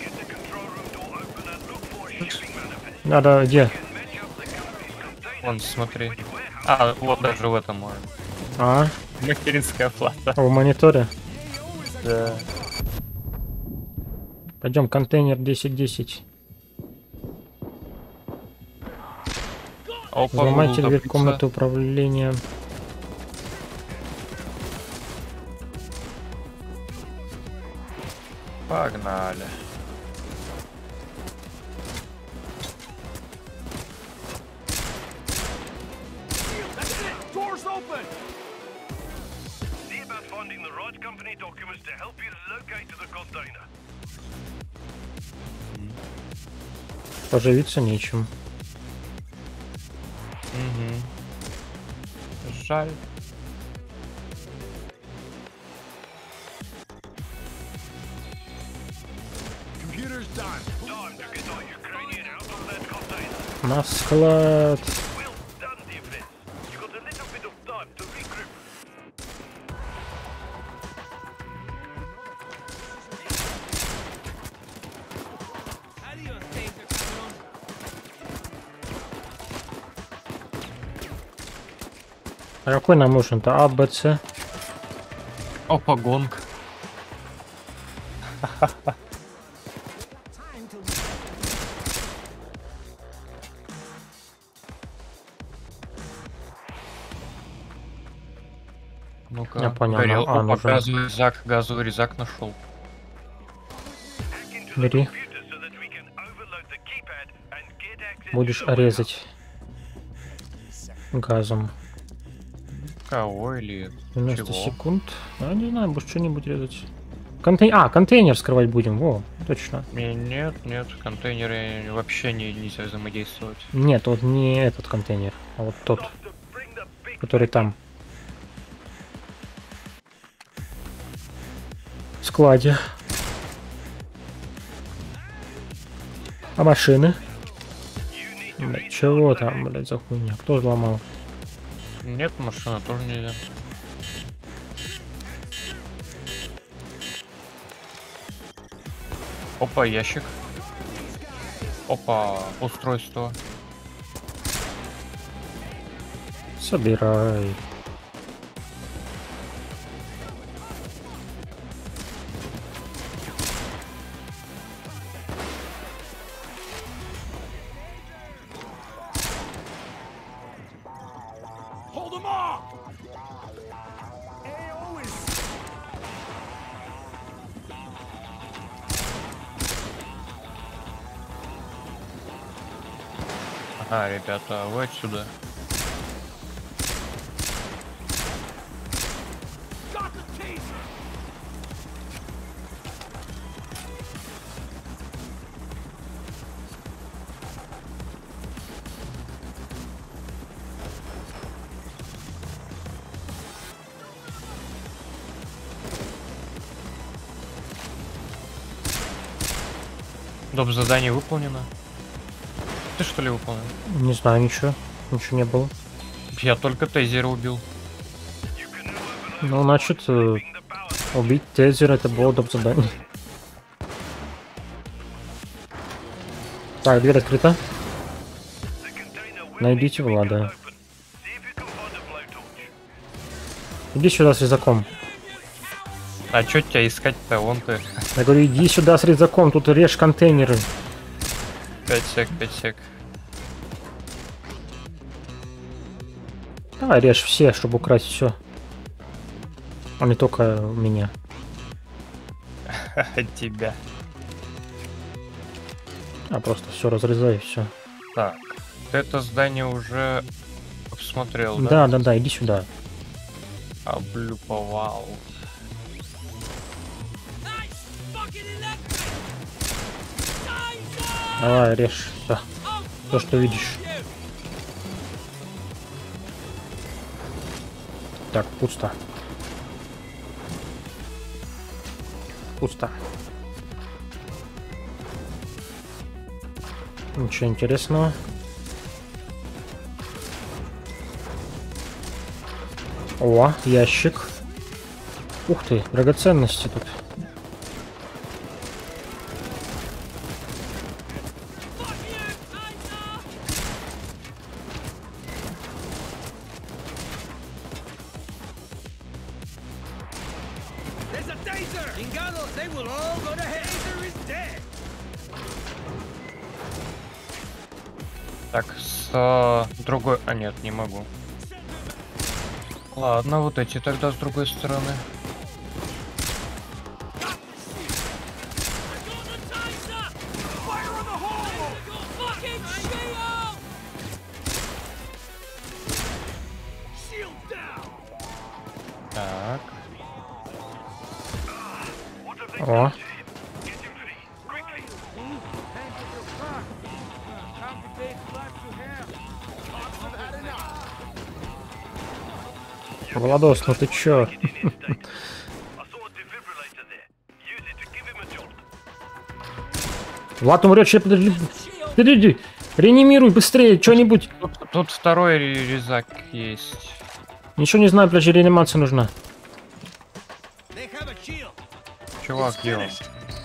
Надо где? Вон, смотри. А, вот даже в этом может. А, Материнская плата. в мониторе. Да. Пойдем, контейнер десять десять. Опа, Взломайте Google дверь таблица. комнаты управления. Погнали. That's it. Doors open. See about finding the right company documents to help you locate the container. Поживиться нечем. Угу. Жаль. Computer's done. Time to get the Ukrainian out of that container. На склад. Well done, dear friends. You got a little bit of time to regroup. А какой нам нужен-то? А, Б, С. Опа, гонг. Ну-ка. Я понял, Горел. а, Опа, нужен. газовый резак, газовый резак нашел. Hack into the Бери. computer so that we can overload the keypad and get access Будешь to the резать газом. Кого или девяносто чего? секунд. А, не знаю, будешь что-нибудь резать. Контейнер. А, контейнер скрывать будем. Во, точно. Не, нет, нет, контейнеры вообще не, нельзя взаимодействовать. Нет, вот не этот контейнер, а вот тот, to bring the big который там. В складе. А машины? Блядь, чего там, блядь, за хуйня? Кто взломал? Нет, машина тоже нельзя. Опа, ящик. Опа, устройство. Собирай. Hold them off! A O is... Ага, ребята, вы отсюда. Got the taser! Доп. Задание выполнено. Ты что ли выполнил? Не знаю ничего. Ничего не было. Я только тейзера убил. Ну, значит, э, убить тезер это было доп. Задание. Так, дверь открыта. Найдите Влада. Иди сюда с резаком. А чё тебя искать-то? Вон ты. Я говорю, иди сюда с резаком, тут режь контейнеры. пять сек, пять сек. Давай режь все, чтобы украсть все. А не только меня. Тебя. А просто все разрезай и все. Так. Ты это здание уже посмотрел, да? Да, да, да, иди сюда. Облюповал. Давай, режь все. То, что видишь. Так, пусто. Пусто. Ничего интересного. О, ящик. Ух ты, драгоценности тут. There's a taser! Ingados, they will all go to hell! Taser is dead! Так, с а, другой... А нет, не могу. Ладно, вот эти тогда с другой стороны. Fire on the hole! Shield down! Так. О, Владос, ну ты чё? Влад умрет, сейчас подожди. Подожди, реанимируй быстрее, что-нибудь. Тут, тут второй ре- резак есть. Ничего не знаю, блядь, реанимация нужна. They have a shield! Чувак, где он?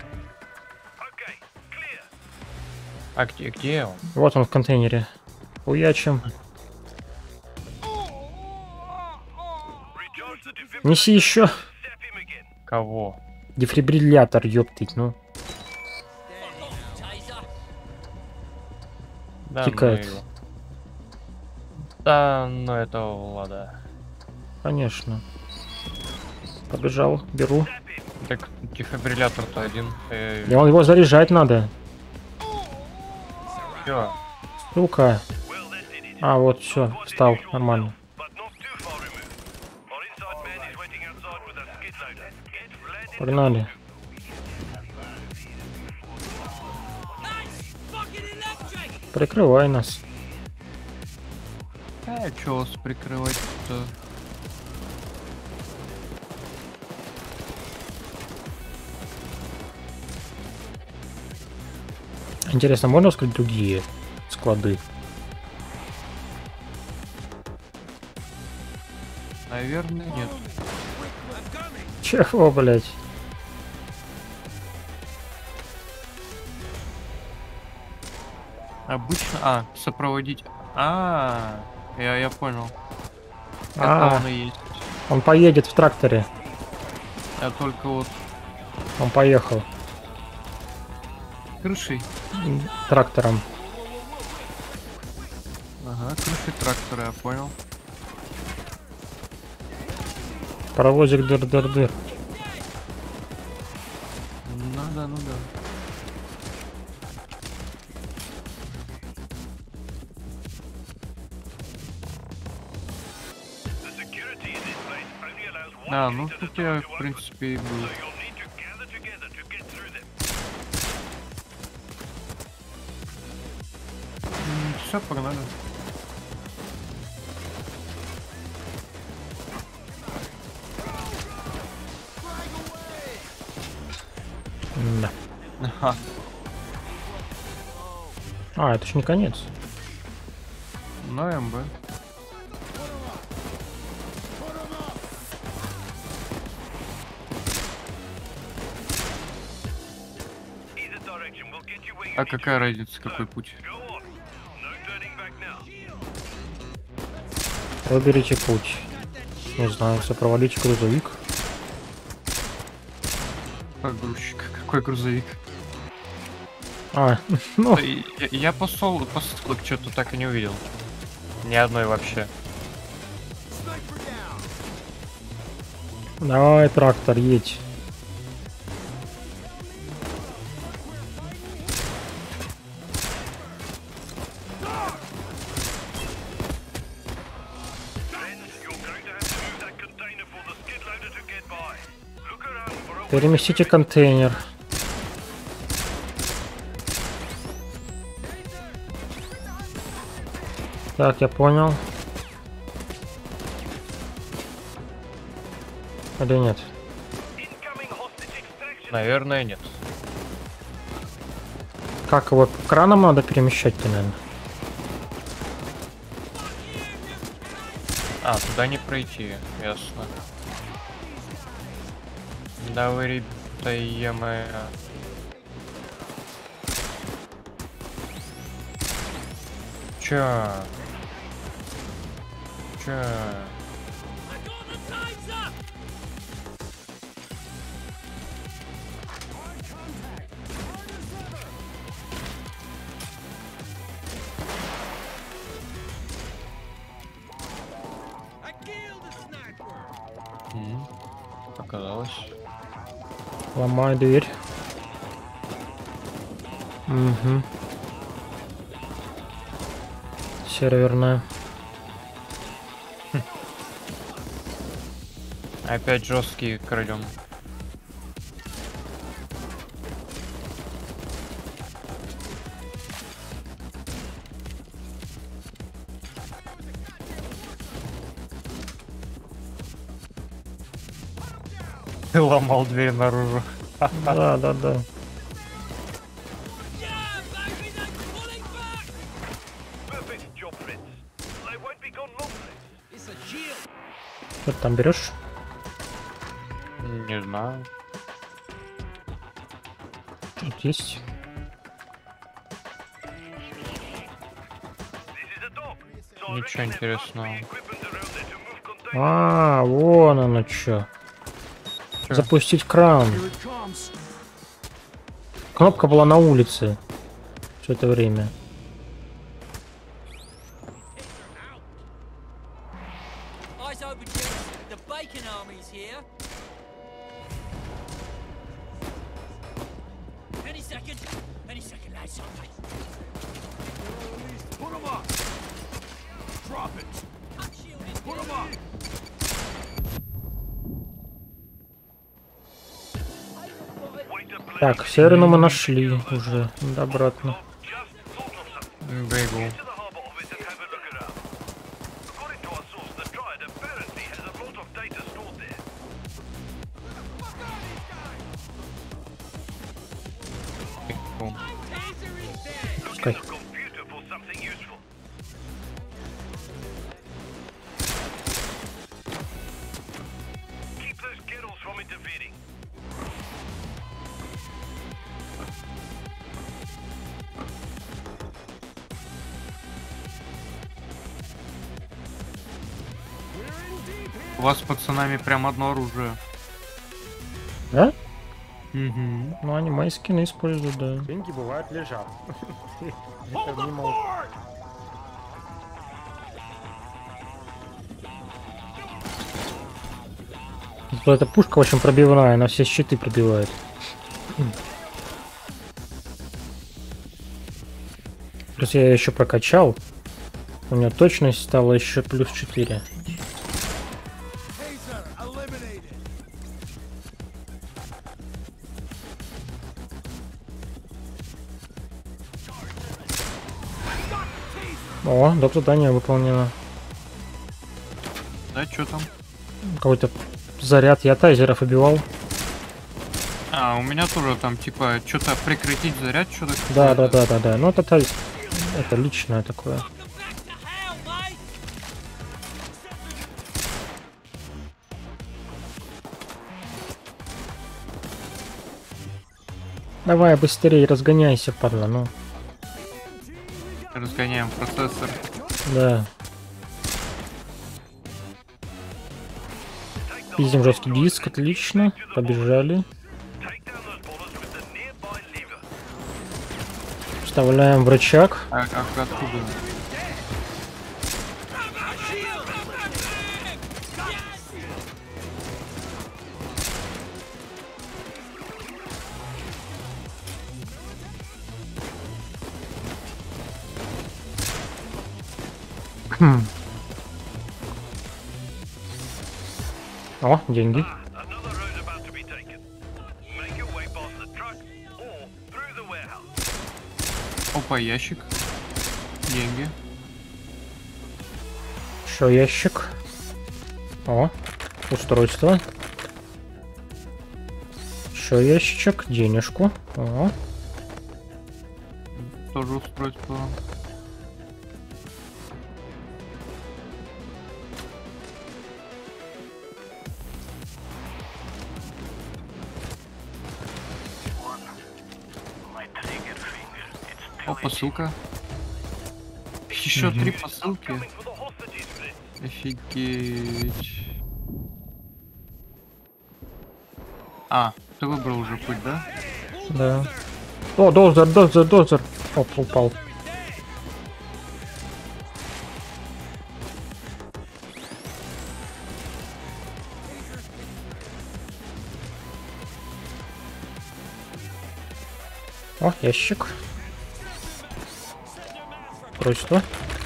А где, где он? Вот он в контейнере. Хуячим. Неси еще. Кого? Дефибриллятор, ёптыть, ну. Да, Тикает. ну его. Да, ну это Влада. Конечно. Побежал, беру. Так, дефибриллятор-то один. Э, И он его заряжать надо. чё? Сука. А, вот, все, встал, нормально. Погнали. Прикрывай нас. А чё вас прикрывать-то? Интересно, можно вскрыть другие склады? Наверное, нет. Чего, блять? Обычно... А, сопроводить... А, я, я понял. А. он и есть. Он поедет в тракторе. Я только вот Он поехал крышей. трактором. Ага, крышей трактора, я понял. Паровозик дыр-дыр-дыр. Ну да, ну да. А, ну тут я, в принципе, и был. Все, погнали. Да. Ага. А, это ж не конец. Ну, МБ. А какая разница, какой путь? Выберите путь. Не знаю, сопроводить грузовик. Погрузчик. Какой грузовик? А, ну, Да и- Я, я посол, посылок что-то так и не увидел. Ни одной вообще. давай, трактор, едь. Переместите контейнер. Так, я понял. Или нет? Наверное, нет. Как его краном надо перемещать-то, наверное? А, туда не пройти, ясно. Да вы, ребята, е-мое. Чё? Чё? М, Показалось. Ломай дверь. Угу. Серверная. Опять жесткий крылем. Ты ломал дверь наружу. Да, да, да. Что ты там берешь? Не знаю. Тут есть. Ничего интересного. А, вон оно что. Чё? Запустить кран. Here it comes. Кнопка была на улице все это время. Eyes open, gents. The Bacon Army's here. Any second. Any second, lads. Put him up. Drop it. Put him up. Так, серверную мы нашли уже. Надо обратно. Бегу. Бегу. Пускай. We're in У вас с пацанами прям одно оружие. Да? Угу. Ну, они мои скины используют, да. Деньги бывают лежат. Hold the fort! Вот эта пушка очень пробивная, она все щиты пробивает. Плюс я ее еще прокачал. У нее точность стала еще плюс четыре. Taser eliminated. О, доп. Задание выполнено. Да, что там? Какой-то заряд. Я тайзеров убивал. А, у меня тоже там типа что-то прекратить заряд, что-то. Да, да, да, да, да. Ну это тайз... Это личное такое. Давай быстрее разгоняйся, падла, ну. Разгоняем процессор. Да. Пиздим жесткий диск, отлично. Побежали. Вставляем в рычаг. А, а откуда? Хм. О, деньги. Опа, ящик. Деньги. Еще ящик. О, устройство. Еще ящичек, денежку. О. Тоже устройство. О, посылка. Еще три посылки. Офигеть. А, ты выбрал уже путь, да? Да. О, дозер, дозер, дозер. Оп, упал. О, ящик. Устройство.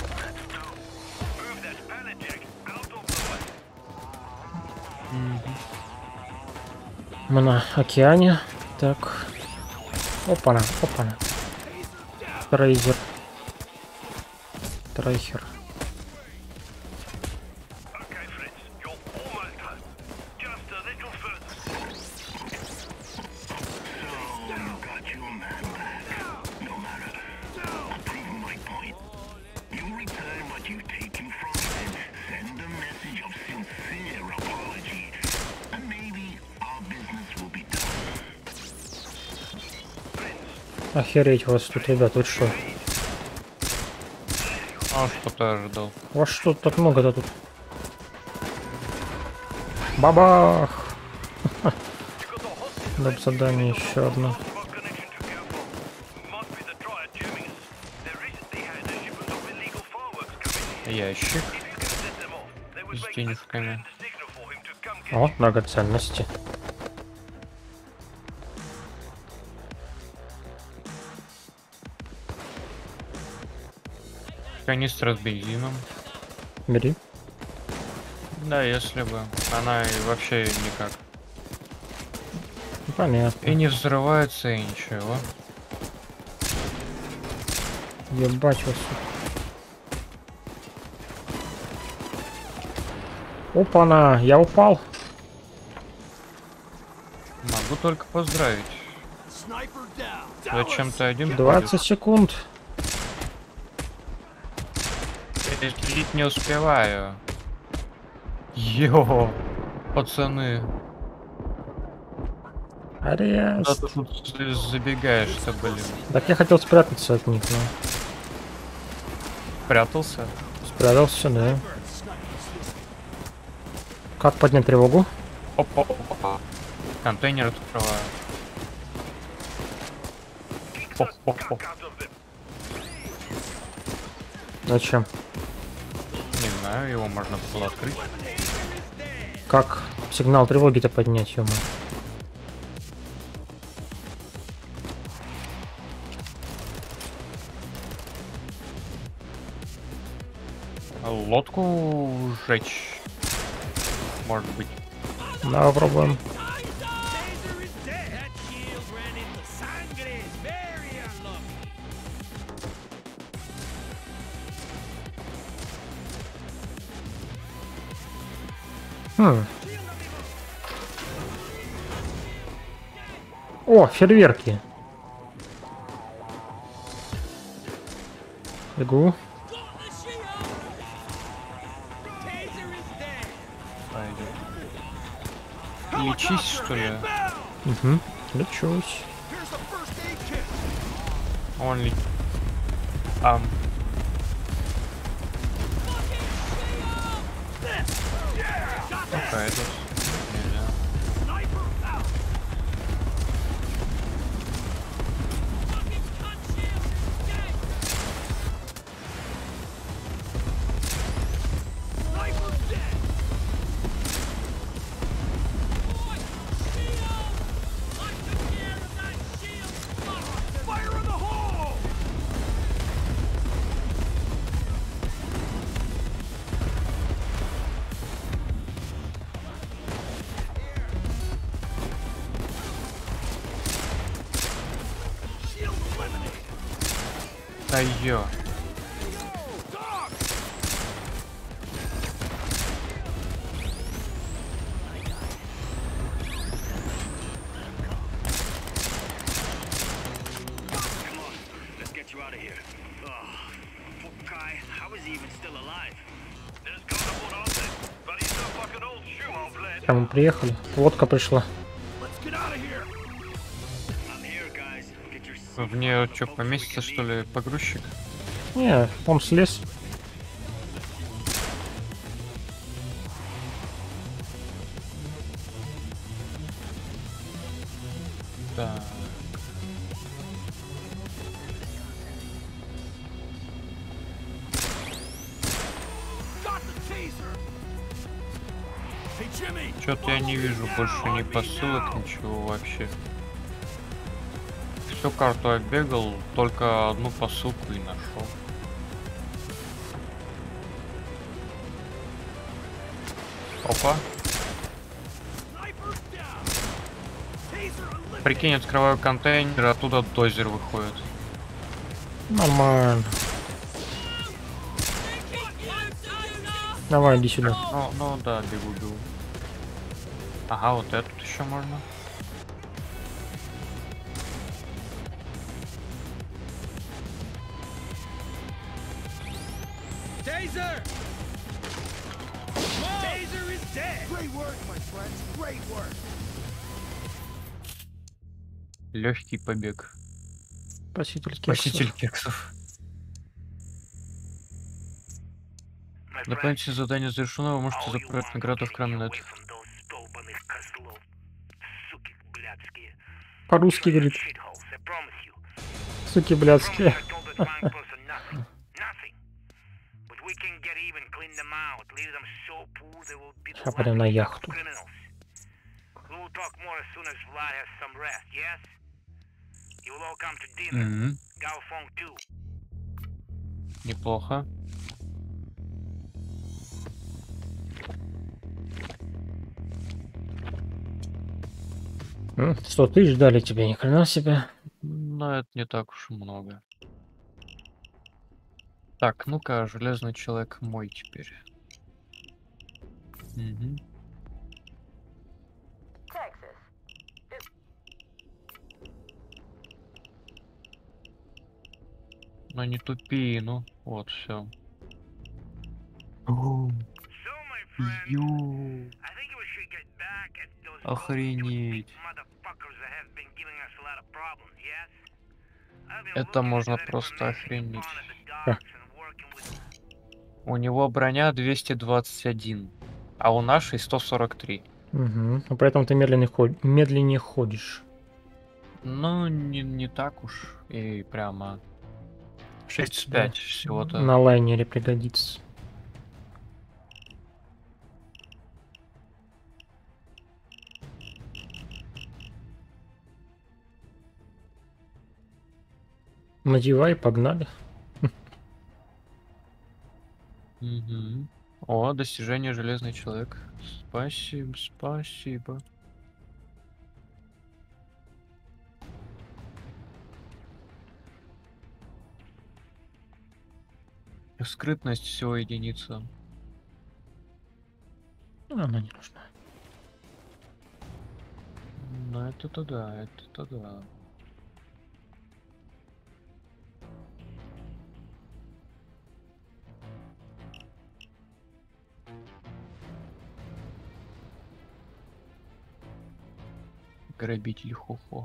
Мы на океане. Так. Опа-на, опа-на. Трейзер. Трейхер. Охереть вас тут, ребят, вот что? А что-то ожидал. Вас что так много-то тут? Бабах! Доп. Задание еще одно. Ящик с денежками. О, драгоценности. Канистра с бензином. Бери. Да, если бы. Она и вообще никак. Понятно. И не взрывается, и ничего. Ебать вас. Опа-на, я упал. Могу только поздравить. Sniper down. Зачем ты один двадцать секунд. Слить не успеваю. Йо, пацаны. Арест. Куда ты тут забегаешь-то, блин? Так я хотел спрятаться от них, но... Прятался? Спрятался, да. Как поднять тревогу? Оп-оп-оп. Контейнер открываю. Оп-оп-оп. Зачем? Не знаю, его можно было открыть. Как сигнал тревоги-то поднять, ё-моё? Лодку сжечь. Может быть. Да, попробуем. Taser is dead. That shield ran into sangre. Very unlucky. Хм. О, фейерверки. Бегу. Пойдет. Лечись, что ли? Угу. Лечусь. Here's the first aid kit. Он ли... Ам. Пойдет. Нельзя. Sniper out. Sniper dead. Fire in the hole. Shield eliminated. Да ё. Dog. Let's get you out of here. Oh, poor Kai. How is he even still alive? There's gone aboard Austin, but he's still fucking old shoe, old blade. Там мы приехали. Лодка пришла. Let's get out of here. I'm here, guys. Get your В нее что, поместится, что ли, погрузчик? Не, он слез. Да. Got the taser. Hey, Jimmy. Что-то я не вижу больше ни посылок, ничего вообще. Всю карту оббегал, только одну посылку и нашел. Опа. Sniper down. Taser eliminated. Прикинь, открываю контейнер, оттуда дозер выходит. Нормально. Давай, иди сюда. Ну, ну да, бегу, бегу. Ага, вот этот еще можно. Taser. Taser is dead. Great work, my friends. Great work. Легкий побег. Спаситель кексов. Спаситель кексов. Дополнительное задание завершено, вы можете забрать награду в Крамнет. По-русски говорит. Суки блядские. Сейчас пойдем на яхту. Мгм. Неплохо. М, Сто тысяч дали тебе, ни хрена себе. Но это не так уж и много. Так, ну-ка, железный человек мой теперь. Мгм. Ну не тупи, ну вот все. Ю. Охренеть. Это можно просто охренеть. Ха. У него броня двести двадцать один, а у нашей сто сорок три. Угу. А поэтому ты медленнее, ход... медленнее ходишь. Ну, не, не так уж и прямо тридцать Да. пять всего-то. На лайнере пригодится. Надевай, погнали. Мгм. О, достижение железный человек. Спасибо, спасибо. Скрытность всего единица. Она не нужна. Ну это-то да, это-то да. Грабитель хо-хо.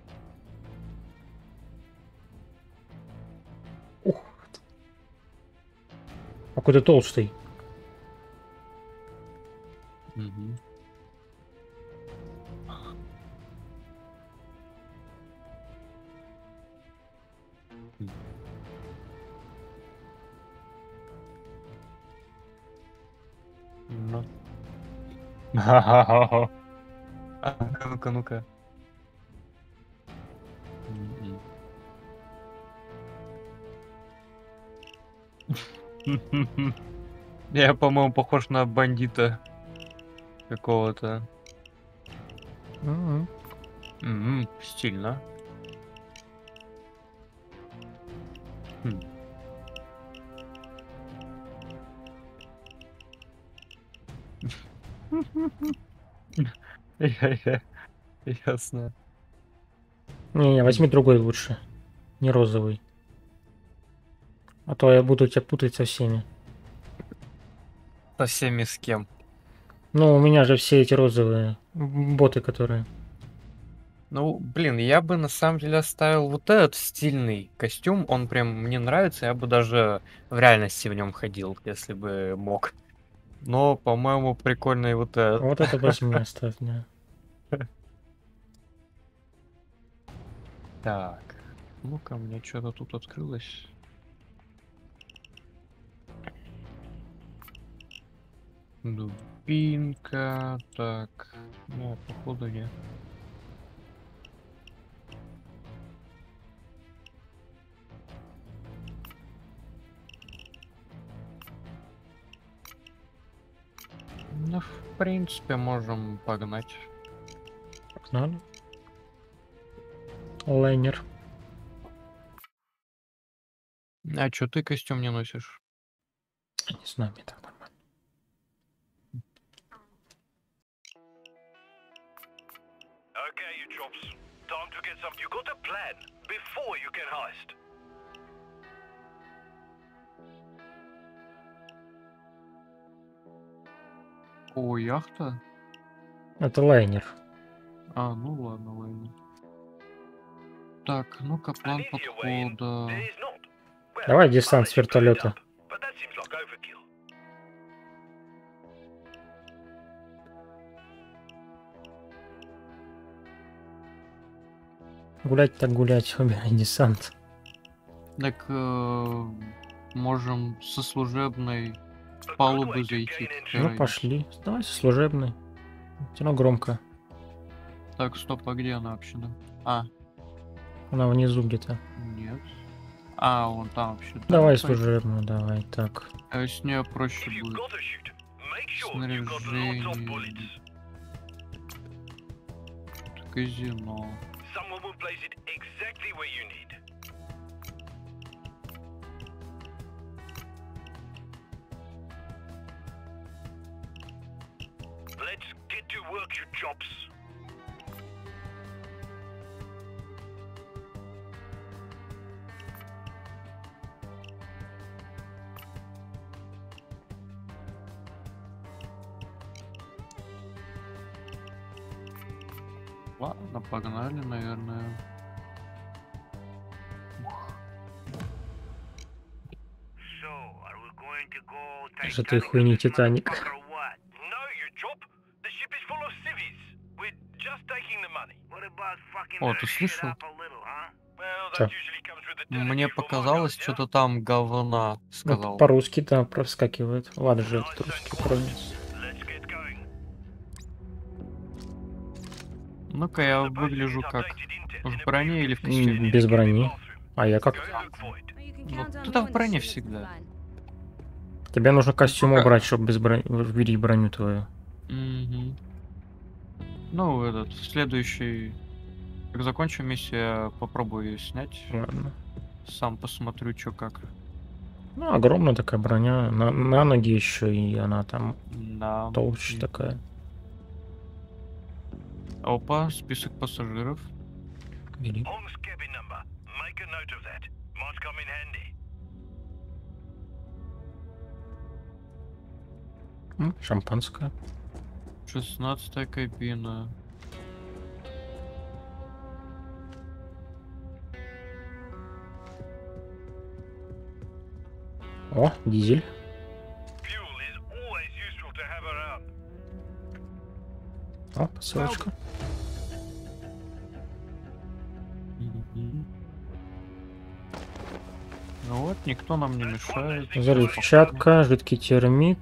Ух. Какой ты толстый. Мгм. М. Ну. А ну-ка, ну-ка. М-м. Я, по-моему, похож на бандита какого-то. Мгм. М, стильно. Хм. Я- я- Ясно. Не-не, возьми другой лучше. Не розовый. А то я буду тебя путать со всеми. Со всеми с кем? Ну, у меня же все эти розовые м, боты, которые... Ну, блин, я бы на самом деле оставил вот этот стильный костюм. Он прям мне нравится. Я бы даже в реальности в нем ходил, если бы мог. Но, по-моему, прикольный вот этот. Вот это возьми, оставь мне. Так. Ну-ка, мне что-то тут открылось. Дубинка. Так. Ну, походу нет. Ну, в принципе, можем погнать. Надо. Лайнер. А чё ты костюм не носишь? Не знаю, мне так нормально. Okay, you chops. Time to get some. You got a plan before you can heist. О, яхта? Это лайнер. А, ну ладно, ладно. Так, ну-ка, план An easier way in, подхода. there is not. Well, Давай десант unless с you blow it вертолета. up, but that seems like overkill. Гулять так гулять, убирай десант. Так, э, можем со служебной A good палубы way to зайти. gain какая Ну, разница? пошли. Давай служебный. Все равно громко. Так, стоп, а где она вообще? Да? А, Она внизу где-то. нет. А, вон там вообще. да, Давай пойдём. служебную, давай. Так. А с нее проще If you будет. gotta shoot, make sure you got lots of bullets. Снаряжение. Казино. Someone will place it exactly where you need. Let's get to work, you chops. Ладно, погнали, наверное. So, are we going to go С этой хуйни Титаник. or what? No О, ты слышал? Чё? Мне показалось, что-то там говна Вот сказал. по-русски там проскакивает. Ладно же, этот русский пронес. Ну-ка, я выгляжу как? В броне или в костюме? Без брони. А я как? Ну, ты-то в броне всегда. Тебе нужно костюм Пока- убрать, чтобы без брони... вбери броню твою. Мгм. Ну, этот, следующий... Как закончу миссию, я попробую ее снять. Ладно. Сам посмотрю, что как. Ну, огромная такая броня. На, на ноги еще, и она там Да. толще И- такая. Опа, список пассажиров. Бери. М, Шампанское. Шестнадцатая кабина. О, дизель. О, посылочка. Мгм. Ну вот, никто нам не мешает. Взрывчатка, жидкий термит.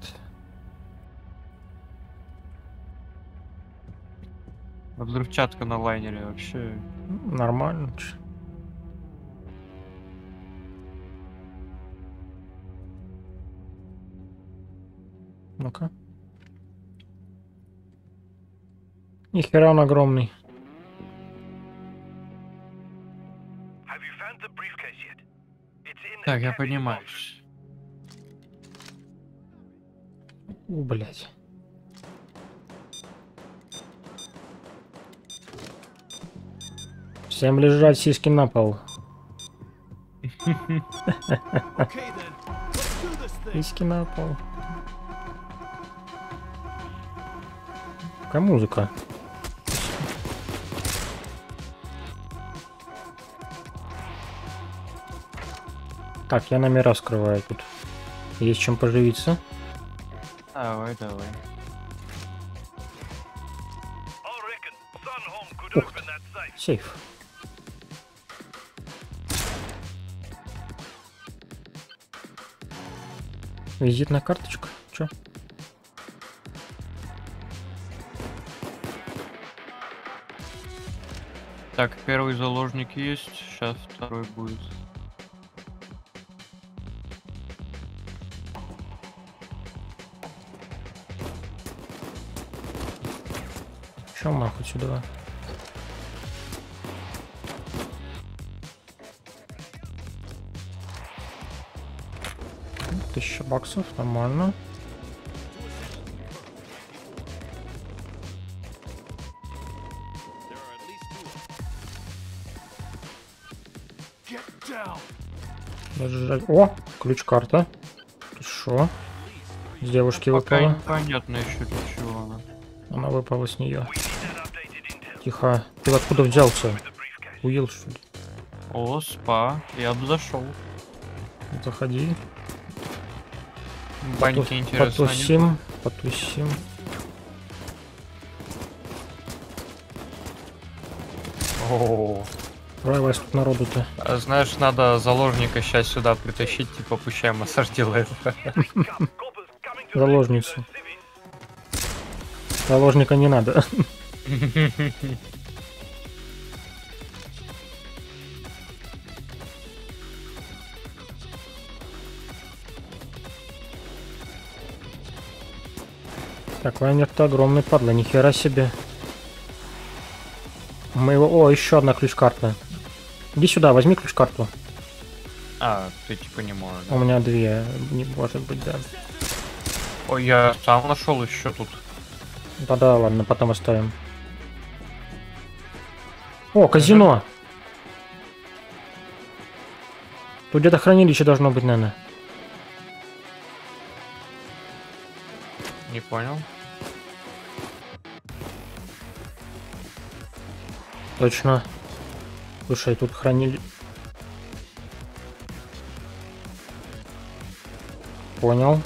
Взрывчатка на лайнере вообще. М, Нормально. чё. Ну-ка. Нихера он огромный. Так, я поднимаюсь. У, блядь. Всем лежать, сиськи на пол. Okay then, let's do this thing. Сиськи на пол. Какая музыка? Так, я номера скрываю тут. Есть чем поживиться. Давай, давай. Ух ты. Сейф. Визитная карточка. Чё? Так, первый заложник есть, сейчас второй будет. Чё нахуй сюда? Тысяча баксов, нормально. Get down. Даже... О, ключ-карта. Ты шо? С девушки Пока выпала. непонятно еще для чего она. Она выпала с нее. Тихо. Ты откуда взялся? Уил, что ли? О, спа. Я бы зашел. Заходи. Баньки, Поту- интересно. нет? Потусим. Потусим. О, Давай, вас тут народу-то. А знаешь, надо заложника сейчас сюда притащить, типа, пущай массаж делает. Заложницу. Заложника не надо. Так, лайнер-то огромный, падла, нихера себе. Мы его... О, еще одна ключ-карта. Иди сюда, возьми ключ-карту. А, ты типа не можешь. У меня две, не может быть, да. Ой, я сам нашел еще тут. Да-да, ладно, потом оставим. О, казино! Тут где-то хранилище должно быть, наверное. Не понял. Точно. Слушай, тут хранили... Понял.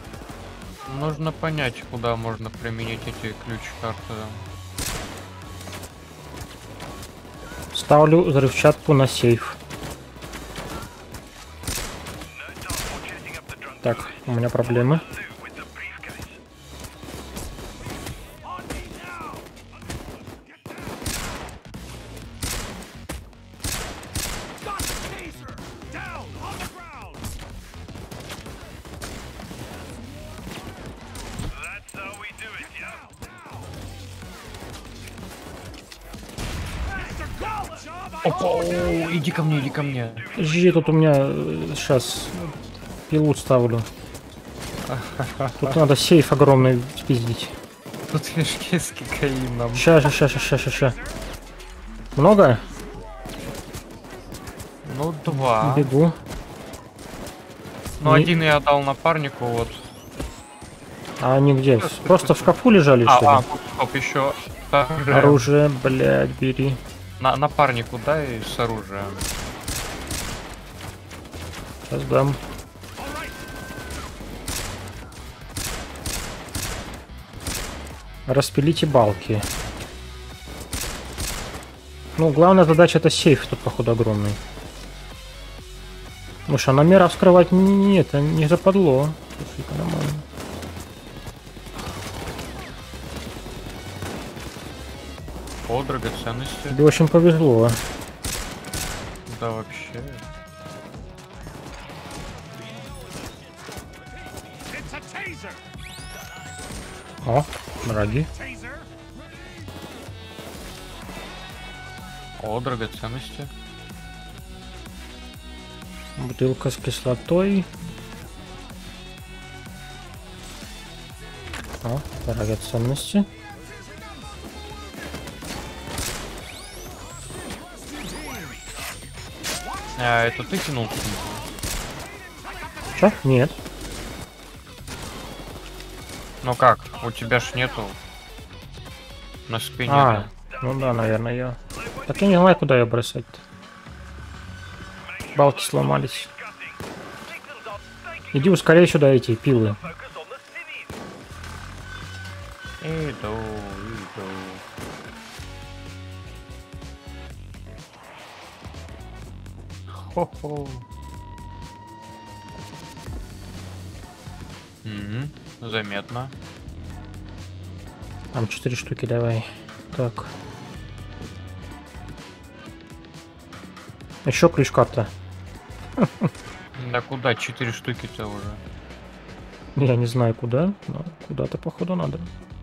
Нужно понять, куда можно применить эти ключ-карты. Ставлю взрывчатку на сейф. Так, у меня проблемы. Got the taser! Down on the ground! That's how we do it, yeah? Mister Golem! Job I Опа, о, иди ко мне, иди ко мне. Жди, тут у меня сейчас пилу ставлю. Тут надо сейф огромный спиздить. Тут мешки с кокаином. Ща, ща, ща, ща, ща, ща. Много? Ну, два. Бегу. Ну, Не- один я отдал напарнику, вот. А они где? Просто в шкафу лежали, А, что а, ли? тут, стоп, еще. Оружие, блядь, бери. На, напарнику дай с оружием. Сейчас дам. Распилите балки. Ну, главная задача это сейф тут, походу, огромный. Ну что, номера вскрывать не, это не западло. Слушай-ка, нормально. О, драгоценности. Тебе очень повезло. Да, вообще. It's a taser! О, враги. Taser! О, драгоценности. Бутылка с кислотой. О, драгоценности. А, это ты кинул? Че? Нет. Ну как, у тебя ж нету на спине. А, ну да, наверное, я. Так я не знаю, куда ее бросать-то. Балки сломались. Иди ускорей сюда эти пилы. Иду, иду. Хо-хо. Мгм, заметно. Там четыре штуки, давай. Так. Еще ключ-карта. Да куда четыре штуки-то уже? Я не знаю куда, но куда-то походу надо.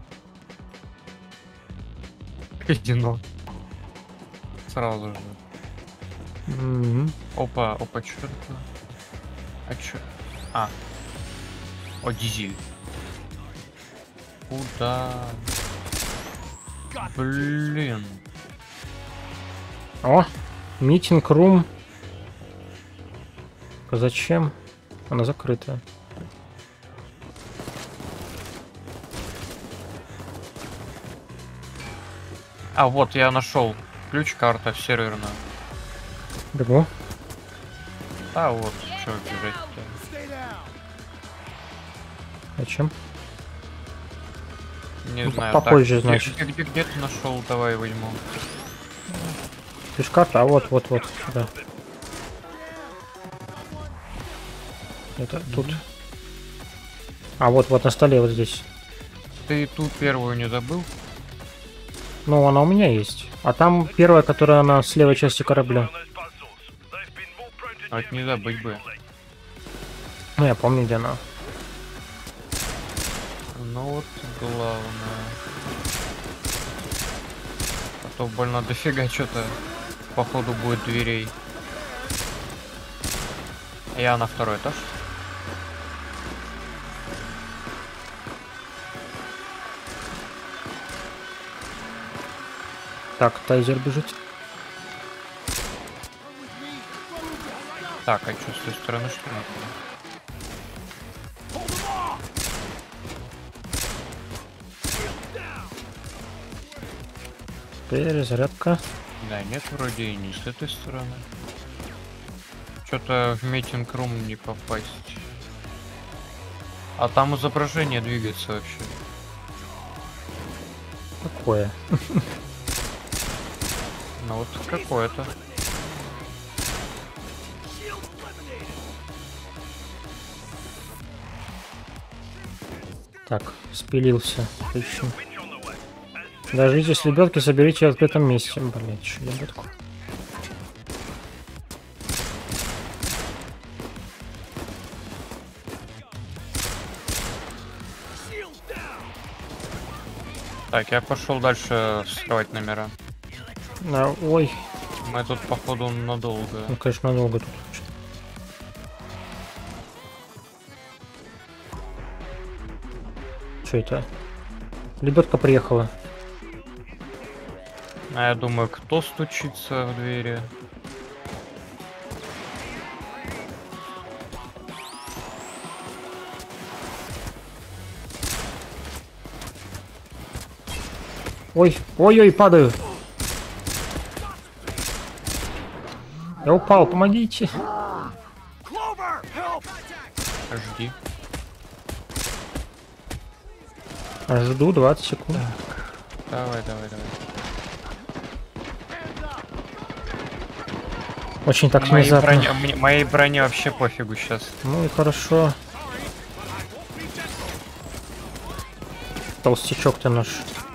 Казино. Сразу же. М. Опа, опа, чё это? А чё? А. О, дизель. Куда? Блин. О, митинг-рум. Зачем? Она закрыта. А вот я нашел ключ-карта серверная. Бегу. А вот, чё бежать-то? Stay down! Зачем? Не Ну, знаю. попозже, так, значит. Где, где, где ты нашел? Давай возьму. Ключ-карта, а вот, вот, вот, сюда. Это тут. А вот, вот на столе, вот здесь. Ты ту первую не забыл? Ну, она у меня есть. А там первая, которая на с левой части корабля. А это не забыть бы. Ну, я помню, где она. Ну вот главное. А то больно дофига что-то походу будет дверей. Я на второй этаж. Так, тайзер бежит. Так, а что с той стороны что надо? Перезарядка. Да, нет, вроде и не с этой стороны. Что-то в митинг-рум не попасть. А там изображение двигается вообще. Какое? Ну вот какое-то. Так, спилился. Отлично. Дождитесь лебедки, соберите в открытом месте. Блять, что лебедку. Так, я пошел дальше вскрывать номера. А, ой, Мы тут, походу, надолго. ну, конечно, надолго тут. Что это? Лебедка приехала. А я думаю, кто стучится в двери? Ой, ой-ой, падаю. Я упал, помогите. Clover, help! Жди. Жду двадцать секунд. Давай, давай, давай. Очень так Моей внезапно. броне, мне- моей броне вообще пофигу сейчас. Ну и хорошо. Толстячок ты наш.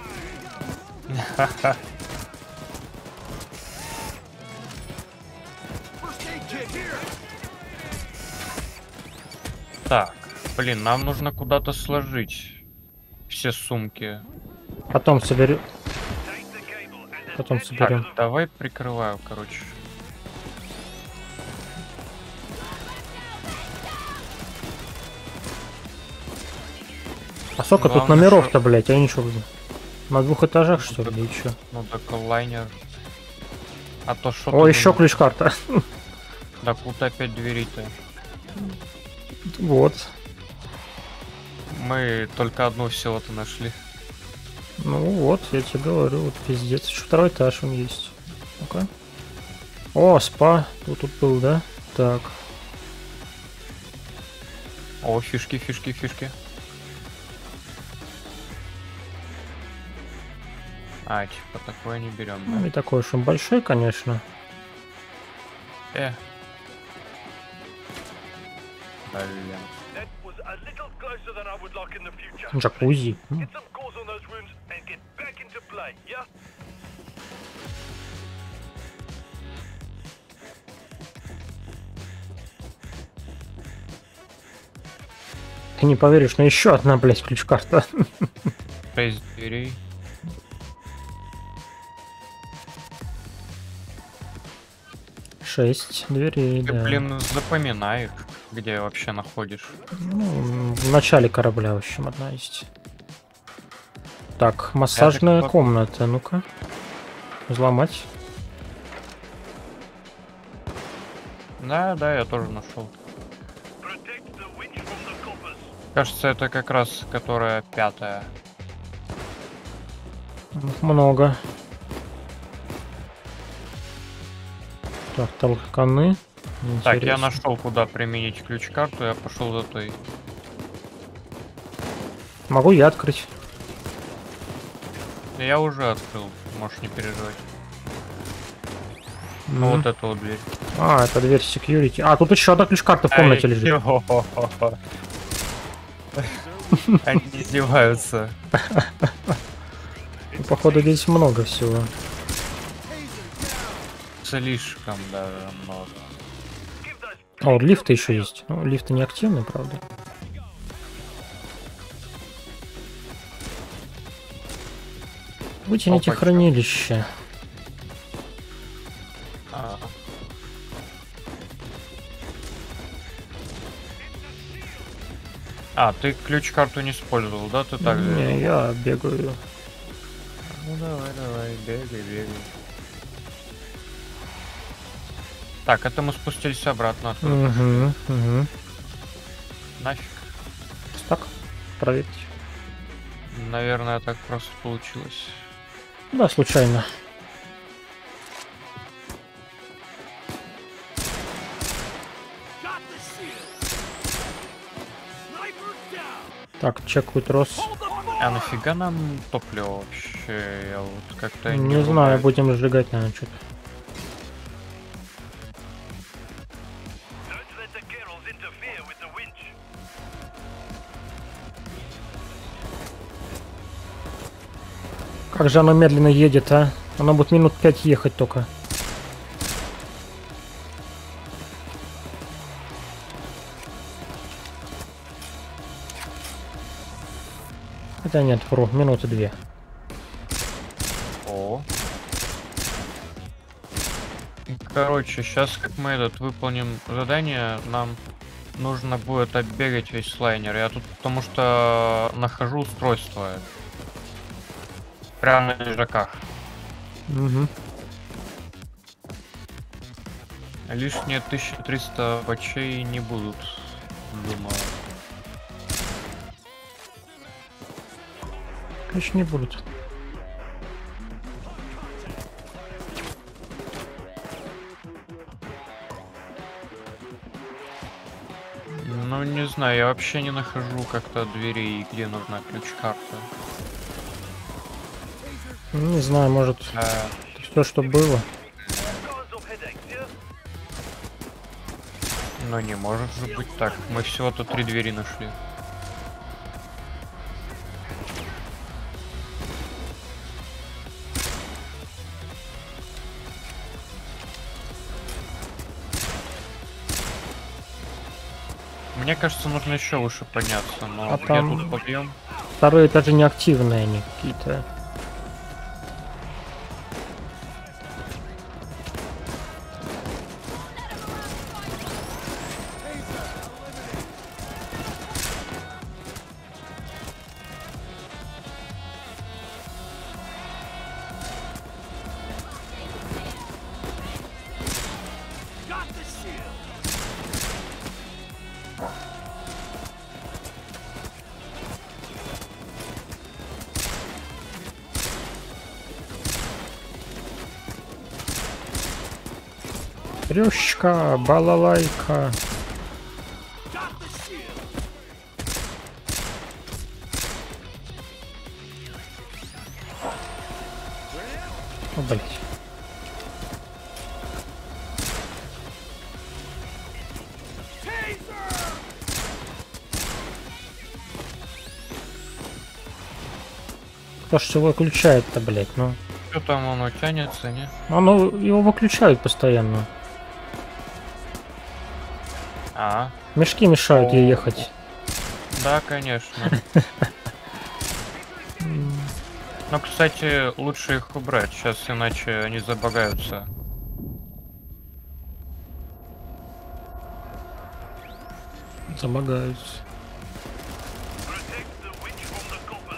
First aid kit here! Так, блин, нам нужно куда-то сложить все сумки. Потом соберем. Потом соберем. Так, давай прикрываю, короче. А сколько тут Главное, номеров-то, блять, а ничего. На двух этажах, что ли, и чё? Ну так лайнер. А то что? О, еще ключ-карта. Да куда опять двери-то? Вот. Мы только одну всего-то нашли. Ну вот, я тебе говорю, вот пиздец. Еще второй этаж он есть. Ну-ка. О, спа. Вот тут был, да? Так. О, фишки, фишки, фишки. А, типа такое не берем, Ну, да? не такой уж он большой, конечно. Э. Блин. That was a little closer than I would like in the future. Джакузи. М. Get some gauze on those wounds and get back into play, yeah? Ты не поверишь, но еще одна, блять, ключ-карта. Шесть дверей. Шесть дверей, Ты, да. блин, запоминаешь, где вообще находишь. Ну, в начале корабля, в общем, одна есть. Так, массажная так комната, ну-ка. Взломать. Да, да, я тоже нашел. Protect the winch from the coppers. Кажется, это как раз которая пятая. Много. Так, толканы. Так, я Интересно. нашел, куда применить ключ-карту, я пошел за той. Могу я открыть. Я уже открыл, можешь не переживать. Ну Ну, вот эту вот дверь. А, это дверь security. А, тут еще одна ключ-карта в комнате Ай, лежит. хо-хо-хо-хо. Они издеваются. Ну, походу, здесь много всего. Слишком даже много. А, вот лифты еще есть. Ну, лифты не активны, правда. Вытяните Опачка. хранилище. А. А, ты ключ-карту не использовал, да? Ты так же? Не, я бегаю. Ну давай, давай, бегай, бегай. Так, это мы спустились обратно. Откуда Угу, угу. нафиг? Так, проверить. Наверное, так просто получилось. Да, случайно. Got the shield! Sniper down! Так, чекаю трос. Hold the fort! А нафига нам топливо вообще? Я вот как-то Не знаю, врубаюсь. будем сжигать, наверное, что-то. Don't let the girls interfere with the winch. Как же оно медленно едет, а? Оно будет минут пять ехать только. Хотя нет, вру, минуты две. О. Короче, сейчас как мы этот выполним задание, нам нужно будет оббегать весь лайнер. Я тут потому что нахожу устройство. Прямо на лежаках. Угу. Лишние тысяча триста бачей не будут, думаю. Конечно, не будут. Ну, не знаю, я вообще не нахожу как-то дверей, где нужна ключ-карта. Не знаю, может, А, все, что было. Cause of headaches, yeah? ну, не может же быть так. Мы всего-то три двери нашли. Мне кажется, нужно еще выше подняться, но А где там- тут подъем? Вторые этажи не активные они какие-то. Got the shield! Рюшка, балалайка. Got the shield! О, блядь. Кто ж его выключает-то, блядь, ну. Что там оно тянется, не? Оно, его выключают постоянно. А, Мешки мешают ей ехать. да, конечно. Ну, кстати, лучше их убрать, сейчас иначе они забагаются. Замогаются. Protect the winch from the coppers.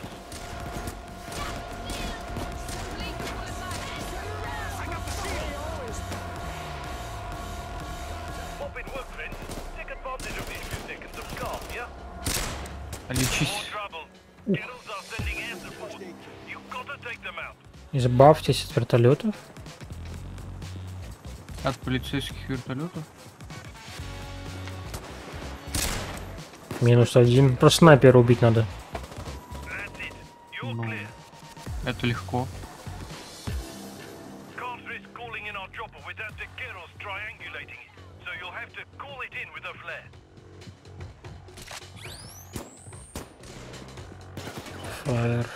Pop in work, friend. Take advantage of these few seconds of calm, yeah? Лечись. More trouble. Girls are sending air support. You gotta take them out. Избавьтесь от вертолетов. От полицейских вертолетов? Минус один. Просто снайпера убить надо. That's it. You're Ну, clear. это легко. Can't risk calling in our chopper without the girls triangulating it. So you'll have to call it in with a flare. Фаер.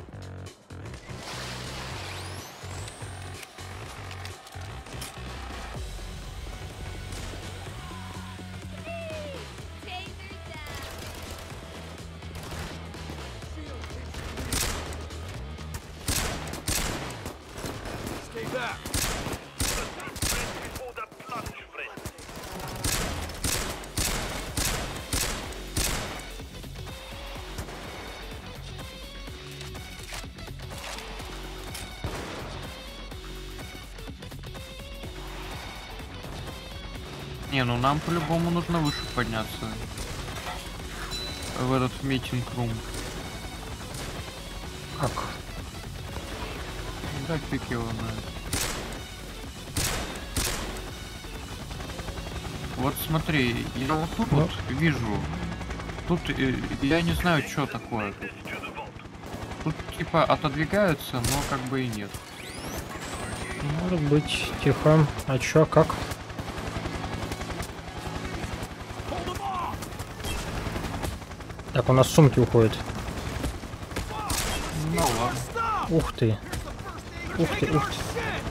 Stay back! Rest before the plunge, friend. Не, ну нам по-любому нужно выше подняться. В этот митинг-рум. Как? Да, фиг его знает. Вот смотри, я вот тут Ну. вот вижу. Тут э, я не знаю, что такое тут. To the vault. Тут типа отодвигаются, но как бы и нет. Может быть, тихо. А чё, как? Так, у нас сумки уходят. Ну ладно. Ух ты. Ух ты, ух ты.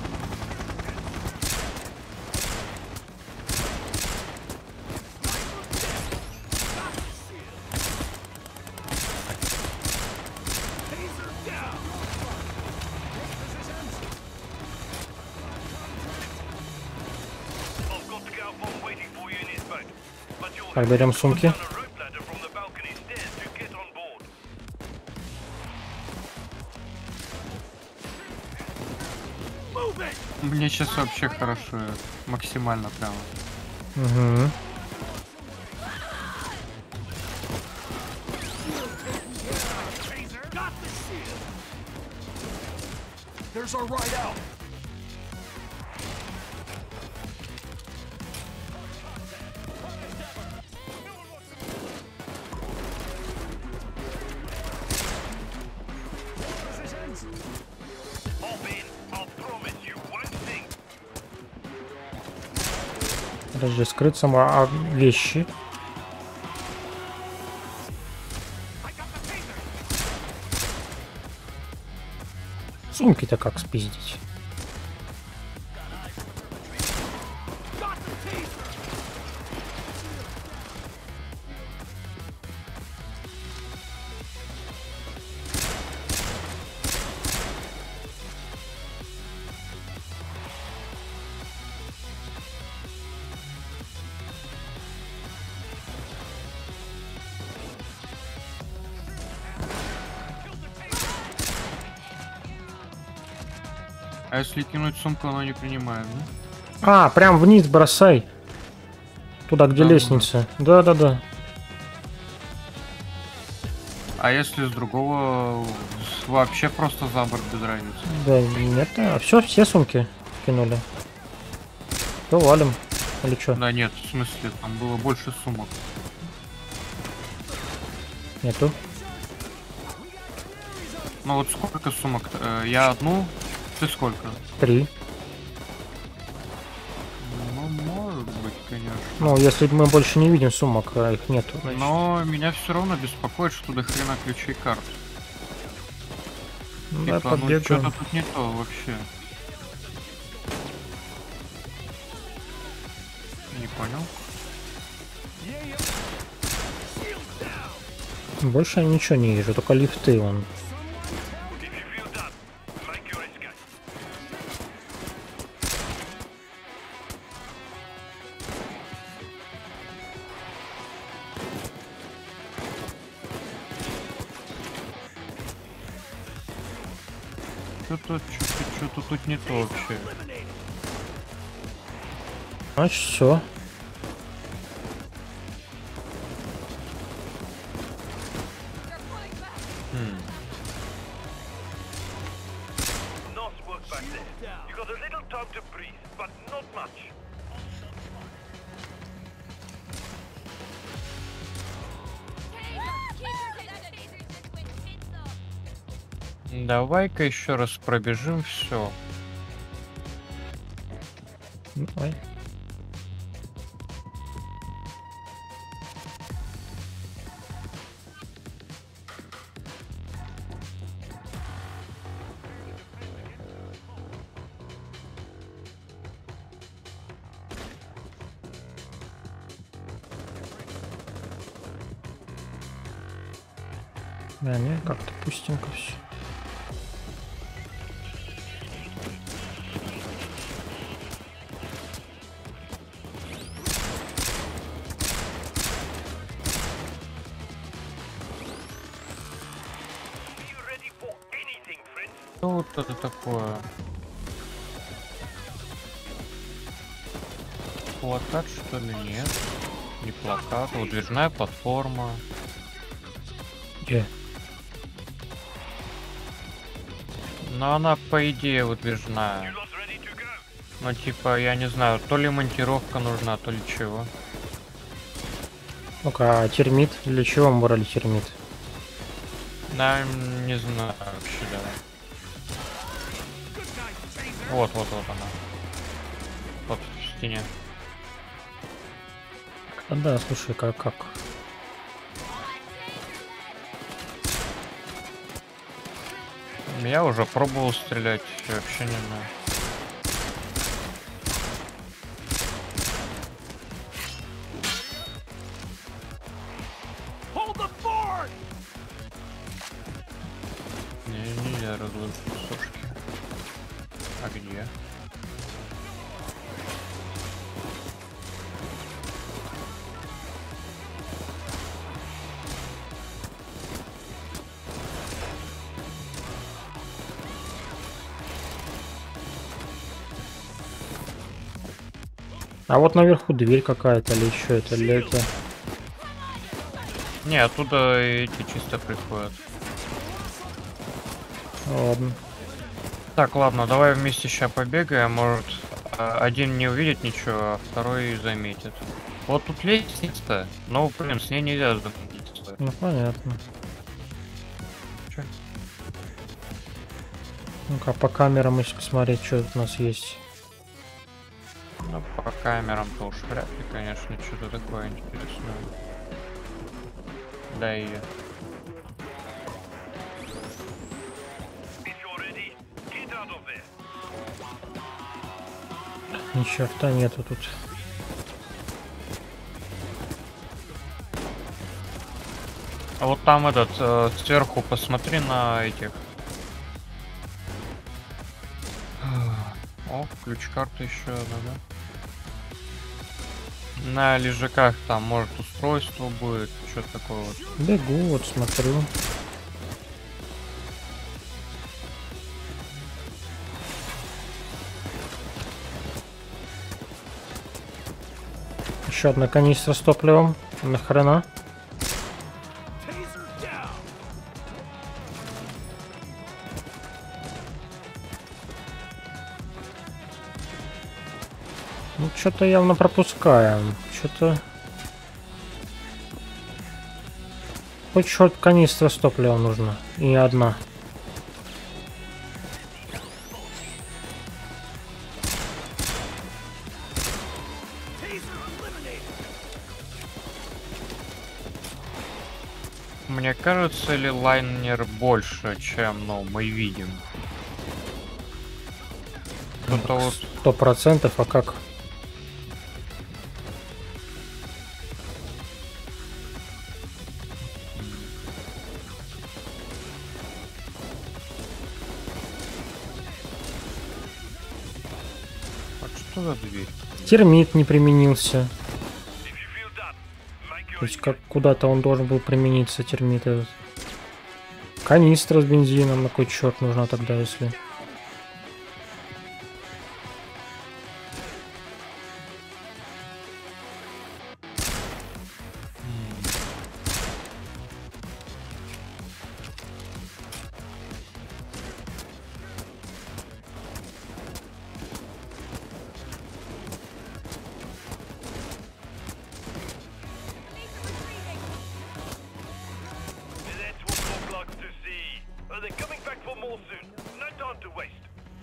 I've got scout bomb waiting for you in his boat. But you'll Так, берем сумки. on a rope ladder from the balcony stairs to get on board. Мне сейчас вообще хорошо, максимально прямо. Угу. Got the shield. There's our ride out. Hop in. I'll promise you won't sink. Подожди, скрыться, ма- а вещи? Сумки-то как спиздить? А если кинуть сумку, она не принимает, да? А, прям вниз бросай. Туда, где Да, лестница. Да-да-да. А если с другого с- вообще просто за борт без разницы? Да, нет, а все, все сумки кинули. То валим. Или что? Да нет, в смысле, там было больше сумок. Нету. Ну вот сколько сумок? Э, Я одну, ты сколько? Три. Ну, может быть, конечно. Ну, если мы больше не видим сумок, а их нету, значит. Но меня все равно беспокоит, что до хрена ключей карт. Ну, да, Типа, ну подбегаем. что-то тут не то вообще. Не понял. Больше я ничего не вижу, только лифты вон. If you feel done, make your escape. Что-то, что-то, что-то тут не то вообще. Значит, все. Nice work back there. You got a little time to breathe, but not much. Давай-ка еще раз пробежим все. Давай. Да, не, как-то пустенько все. Are you ready for anything, friends? Что вот это такое? Плакат, что ли? Нет. Не плакат, выдвижная платформа. Где? Но она, по идее, выдвижная. Lot ready to go? Ну, типа, я не знаю, то ли монтировка нужна, то ли чего. Ну-ка, а термит? Для чего мы брали термит? Да, не знаю вообще, да. Вот, вот, вот она. Вот в стене. А да, слушай, как как. Я уже пробовал стрелять, вообще не знаю. Hold the fort! Не, нельзя разложить сушки. А где? А вот наверху дверь какая-то или еще это, или это. Не, оттуда эти чисто приходят. Ладно. Так, ладно, давай вместе сейчас побегаем. Может, а, один не увидит ничего, а второй заметит. Вот тут лестница, но, блин, с ней нельзя заметиться. Ну понятно. Чё? Ну-ка, по камерам если посмотреть, что тут у нас есть. Ну, по камерам-то уж вряд ли, конечно, что-то такое интересное. Да и... If you're ready, get out of there. Ни черта нету тут. А вот там этот, э, сверху посмотри на этих. О, ключ-карта еще одна, да? На лежаках там, может, устройство будет, что-то такое вот. Бегу, вот смотрю. Еще одна канистра с топливом. Нахрена? Taser down! Ну, что-то явно пропускаем. Что-то... Хоть хоть канистра с топливом нужна. И не одна. Мне кажется, ли лайнер больше, чем, ну, мы видим? Что-то вот... Сто процентов, а как? Вот что за дверь? Термит не применился. If you feel that, make your То есть как куда-то он должен был примениться, термит этот. Канистра с бензином, на кой черт нужна тогда, если... That's what Bob likes to see. Are they coming back for more soon? No time to waste.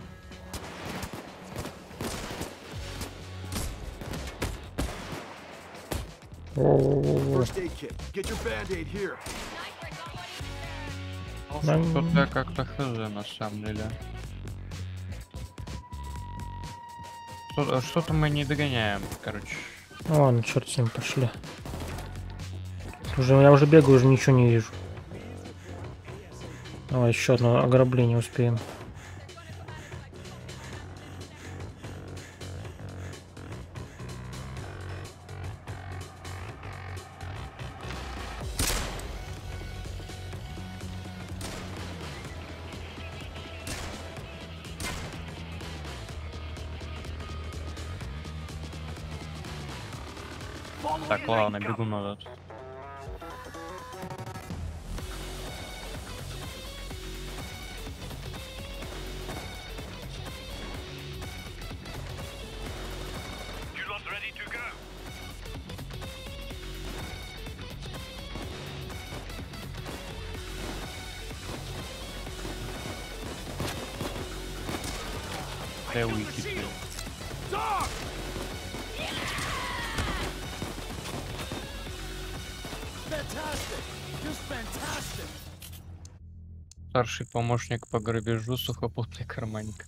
О-о-о-о. First aid kit. Get your band-aid here. Да, Тут я как-то хз на самом деле. Что- Что-то мы не догоняем, короче. Ну ладно, черт с ним, пошли. Уже, я уже бегаю, уже ничего не вижу. Давай еще одно ограбление успеем. Так, ладно, бегу назад. You lot ready to go? быстрее уйти. Dog! Fantastic! Just fantastic! Старший помощник по грабежу, сухопутный карманник.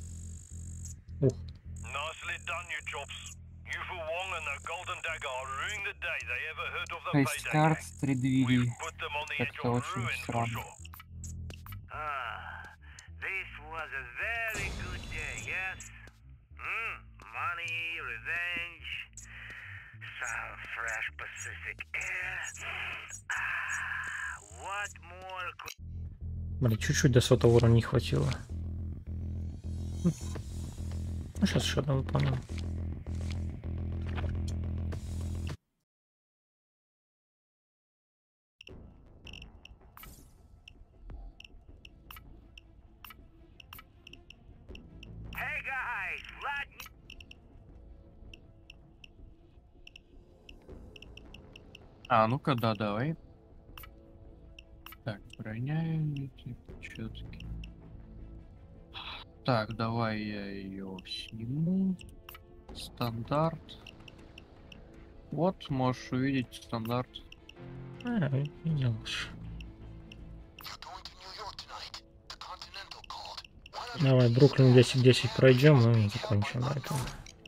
Nicely done, you jobs. You for Wong and the Golden Dagger are ruining the day they ever heard of the Шесть payday карт, gang. три двери. We've put them on the edge Как-то of очень ruin for странно. sure. Ah, this was a very good day, yes? Hmm, money, revenge, some fresh Pacific air. Ah, what more could... Блин, чуть-чуть до сотого уровня не хватило. Ну, сейчас еще одно выполним. Hey guys, let... А, ну-ка, да, давай. Так, броня эти перчатки. Так, давай я ее сниму. Стандарт. Вот, можешь увидеть стандарт. А, видел уж. Давай, Бруклин десять десять пройдем и закончим на этом.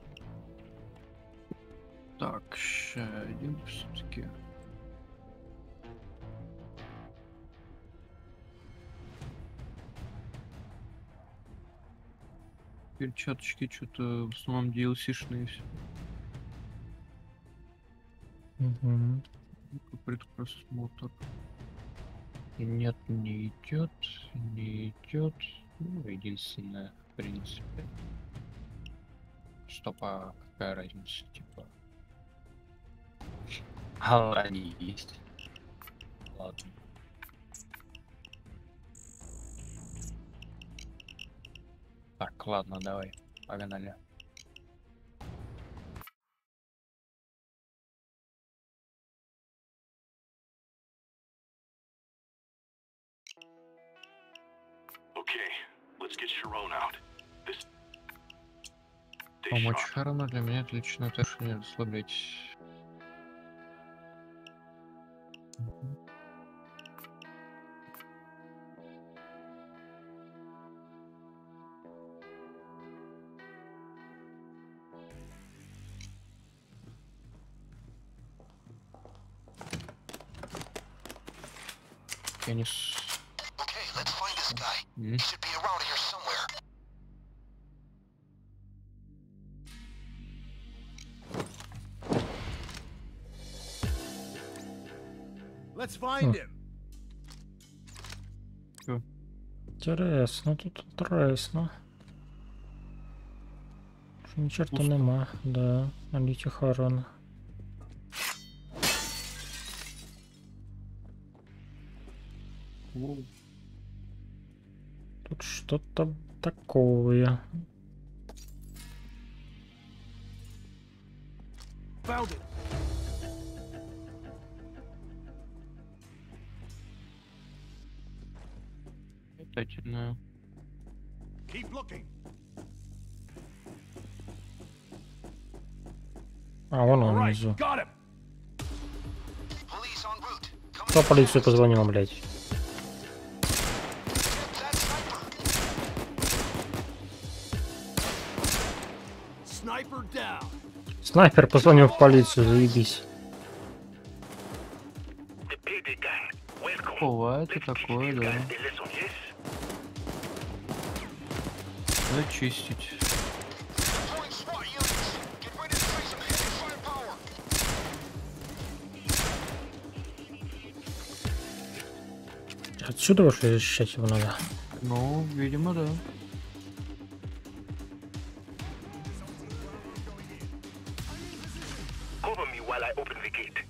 Так, ща один все-таки. Перчаточки что-то в основном ди эл си-шные все. Угу. Предпросмотр. Нет, не идет, не идет. Ну, единственное, в принципе. Стоп, а какая разница, типа? А, они есть. Ладно. Так, ладно, давай, погнали. Okay, let's get Sharon out. This... Stay Помочь sharp. Шарону для меня отлично отношение расслаблять. Мгм. Я не с... Okay, let's find this guy. М? He should be around here somewhere. Let's find him! Интересно, тут интересно. Що ні черта нема, да. Аліті Харан. Воу. Тут что-то такое. Found it! Летательная. Keep looking! А, вон All он right, внизу. got him! Police en route. Come Кто полицию позвонил, блядь? get that sniper. Sniper down! Снайпер позвонил в полицию, заебись. The payday gang, welcome. Бывает и Let's teach такое, these да. guys a lesson, yes? Зачистить. Deploying SWAT units. Get ready to face some heavy firepower. Отсюда уж и защищать его надо. Ну, видимо, да. Cover me while I open the gate.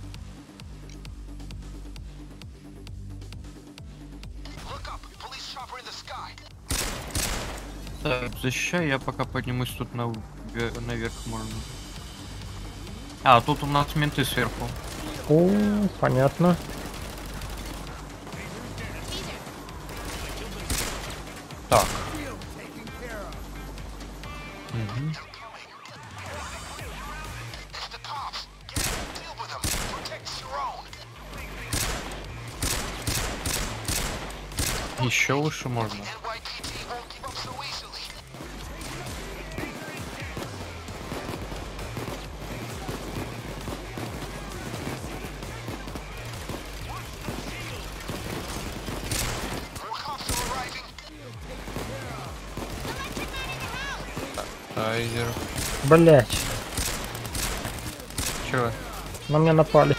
Look up. Police chopper in the sky. Так, защищай, я пока поднимусь тут на... ве- наверх можно. А, тут у нас менты сверху. О, понятно. Так. Еще лучше можно. Тайзер. Блять, Чё? на меня напали.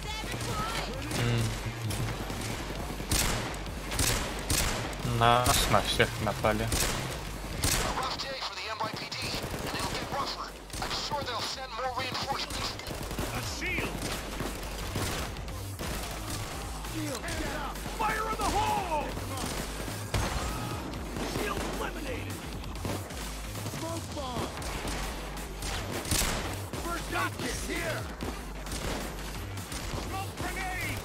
М. На нас на всех напали. Fire in the hole! Shield eliminated! Smoke bomb! First shot is here! Smoke grenade!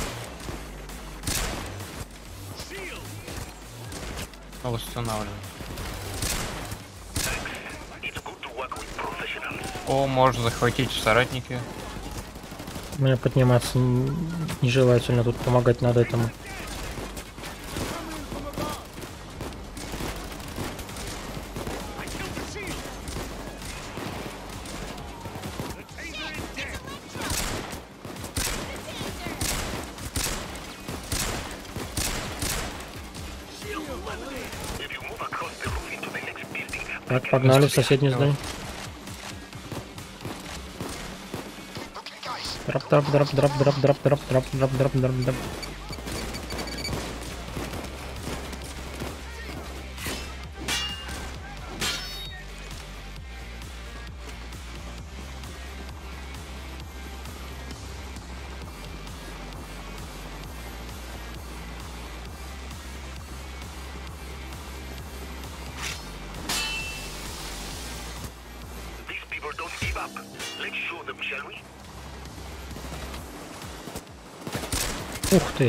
Shield! Восстанавливаем. It's good to work with professionals. О, можно захватить соратники. Мне подниматься н- нежелательно, тут помогать надо этому. I killed the shield! The taser is dead! Shield eliminated! If you move across the roof into the next building, Так, погнали в соседнее здание. Дроп, дроп, дроп, дроп, дроп, дроп, дроп, дроп, дроп, дроп, дроп, дроп. these people don't give up. Let's show them, shall we? Ух ты.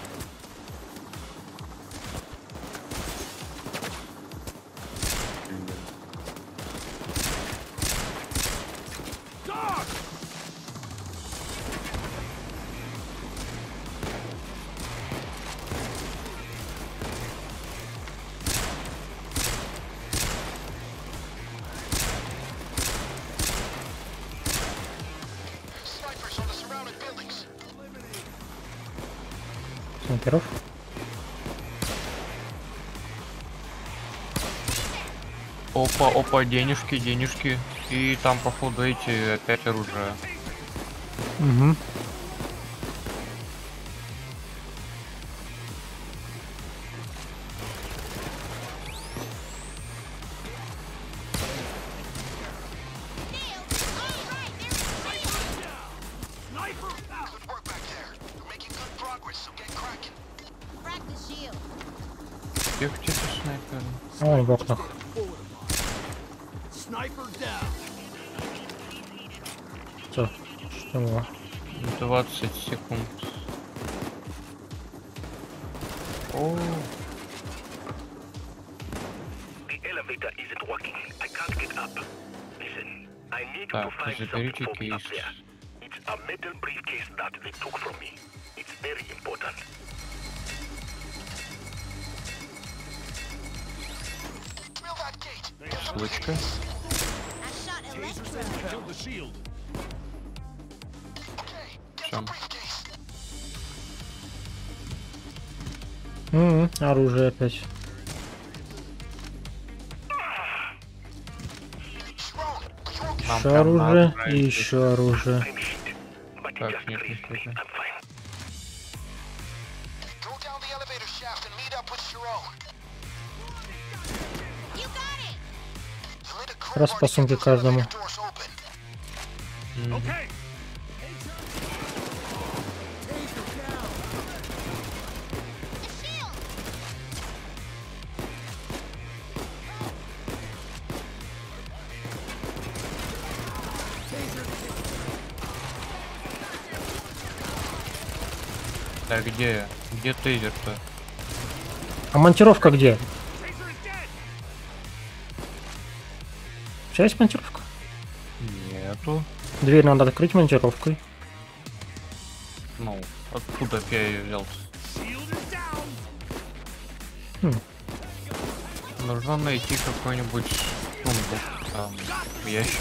Dog! Снайперов. Опа, опа, денежки, денежки. И там, походу, эти опять оружие. Угу. Sniper out! Good work back there. You're making good progress, so get cracking. Crack the shield. Где где-то снайпер? А он в окнах. Sniper down! Что? Что? двадцать секунд. О, The elevator isn't working. I can't get up. Listen, I need Так, to find заберите something for me up кейс. there. It's a metal briefcase that they took from me. It's very important. Drill that gate. Случка. I shot Electro. Killed the shield! Okay, get Всё. the briefcase. М, оружие опять. Sharon, are you okay? Нам Еще прям надо оружие и отправить. еще оружие. I'm shit, but it Так, just нет, grazed me. нифига. I'm fine. Go down the elevator shaft and meet up with Sharon. You got it. You lit a Раз crowbar по to сумке get those каждому. elevator doors open. М, Okay! The shield. Так, где? Где тейзер-то? А монтировка где? Taser is dead! У тебя есть монтировка? Нету. Дверь надо открыть монтировкой. Ну, откуда б я ее взял? Shield is down! Хм. Нужно найти какой-нибудь сундук, там, ящик.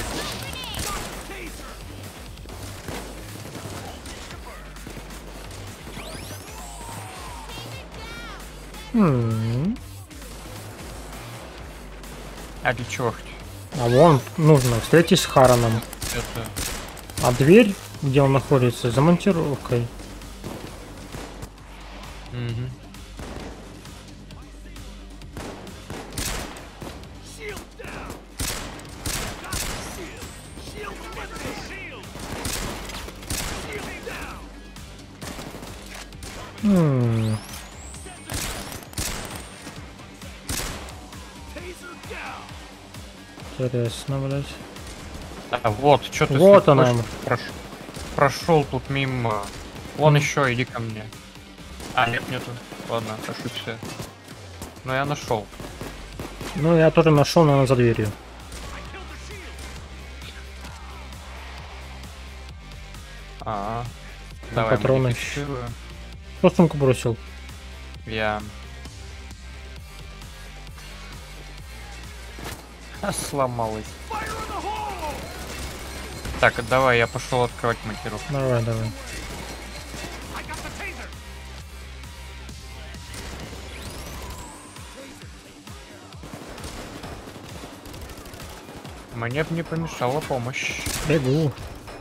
Хм. А для чего хоть? А вон нужно встретиться с Хараном. Это... А дверь, где он находится, за монтировкой. Мгм. Хм. Интересно, блядь. А вот, что ты Вот слепой, она. что прош... прошел тут мимо. Вон еще, иди ко мне. А, нет, нету. Ладно, ошибся. Но я нашел. Ну, я тоже нашел, наверное, за дверью. А, давай патроны. модифицирую. Кто сумку бросил? Я. А, сломалась. Так, давай, я пошел открывать монтировку. Давай, давай. Мне бы не помешала помощь. Бегу.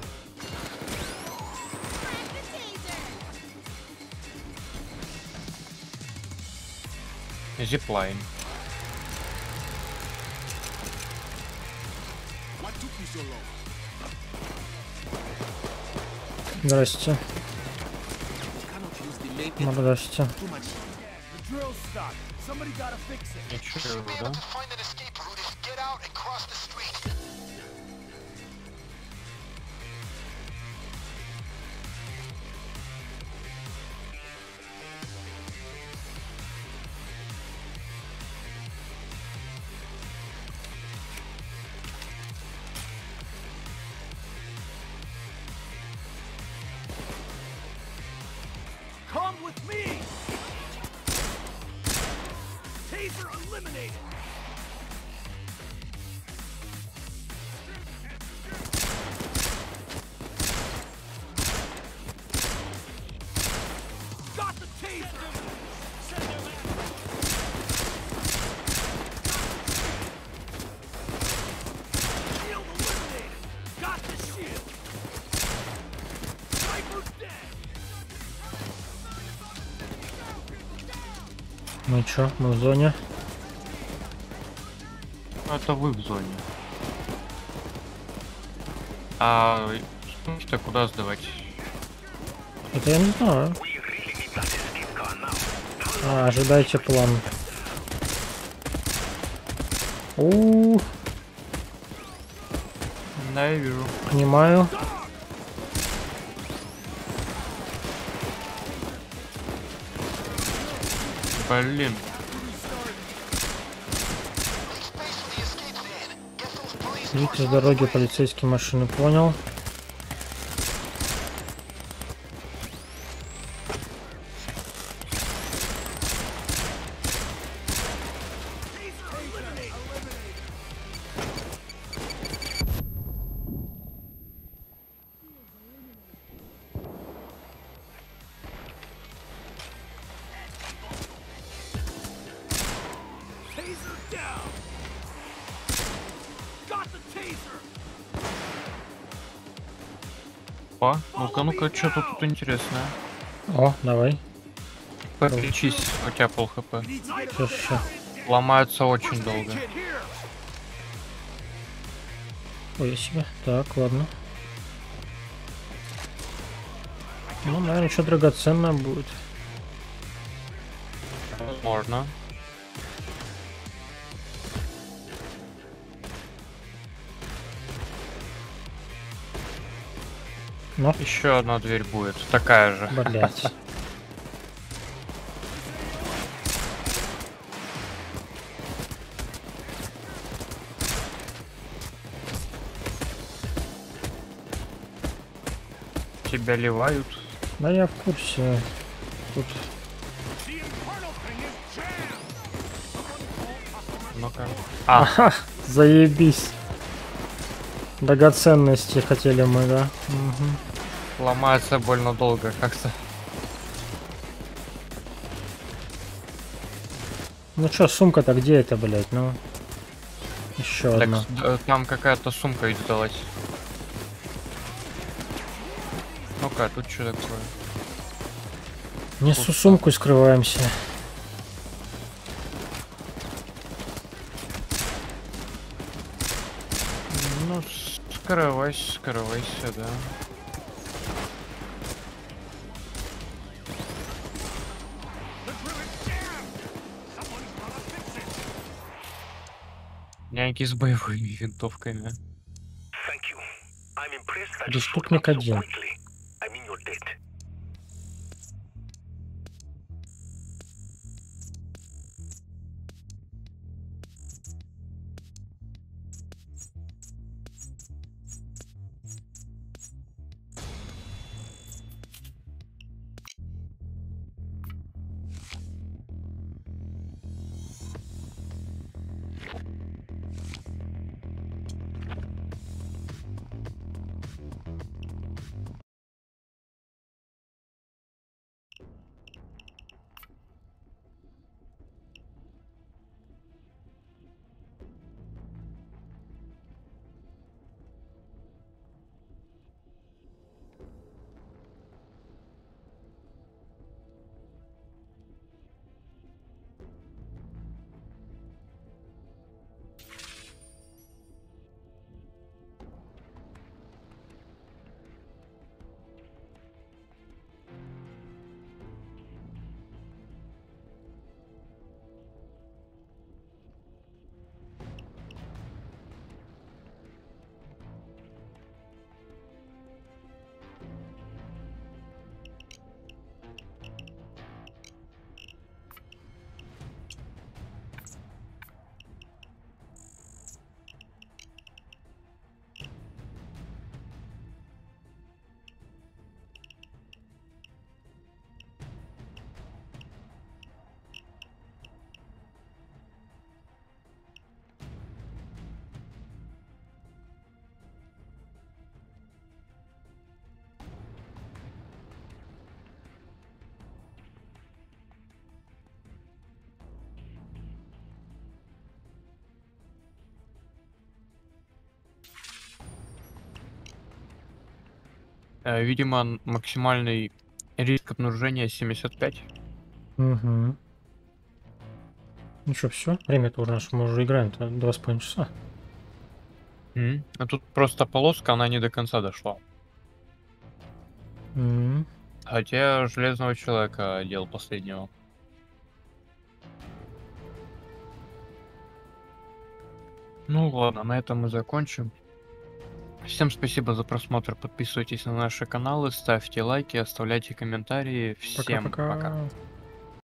Зиплайн. Здрасте. Здрасте. Drill stopped. Somebody gotta fix it. Ничего, да? Come with me. Taser eliminated. Got the taser. Shield eliminated. Got the shield. Sniper's dead. Ну чё, мы в зоне. Это вы в зоне. А сумки-то куда сдавать? Это я не знаю. А, ожидайте план. У, Да, я вижу. понимаю. Блин. Идите с дороги, полицейские машины, понял. Taser down. Got the taser. О, ну-ка, ну-ка, что тут интересное? О, давай. Подлечись, у тебя пол хп. Ща, ща. Ломаются очень долго. Kid here. Ой, себе. Так, ладно. Ну, наверное, что драгоценное будет. Возможно. Но, Еще одна дверь будет, такая же. блять. Тебя ливают. Да я в курсе. Тут The infernal thing is jammed. Ну-ка. А, Ага, заебись. Драгоценности хотели мы, да? Мгм. ломается больно долго как-то. Ну чё, сумка-то где это, блядь? Ну. Еще Так, одна. с- э, там какая-то сумка ведь сдалась. Ну-ка, тут что такое? Несу сумку и скрываемся. Ну, скрывайся, скрывайся, да. Няньки с боевыми винтовками. Thank you. I'm impressed that you Преступник sorted out so один. quickly. I mean, you're dead. Э, видимо, н- максимальный риск обнаружения семьдесят пять. Угу. Ну что, все? Время-то уже наше, мы уже играем-то два с половиной часа. М, А тут просто полоска, она не до конца дошла. М. Хотя Железного Человека делал последнего. Ну ладно, на этом мы закончим. Всем спасибо за просмотр. Подписывайтесь на наши каналы, ставьте лайки, оставляйте комментарии. Всем пока. Пока-пока.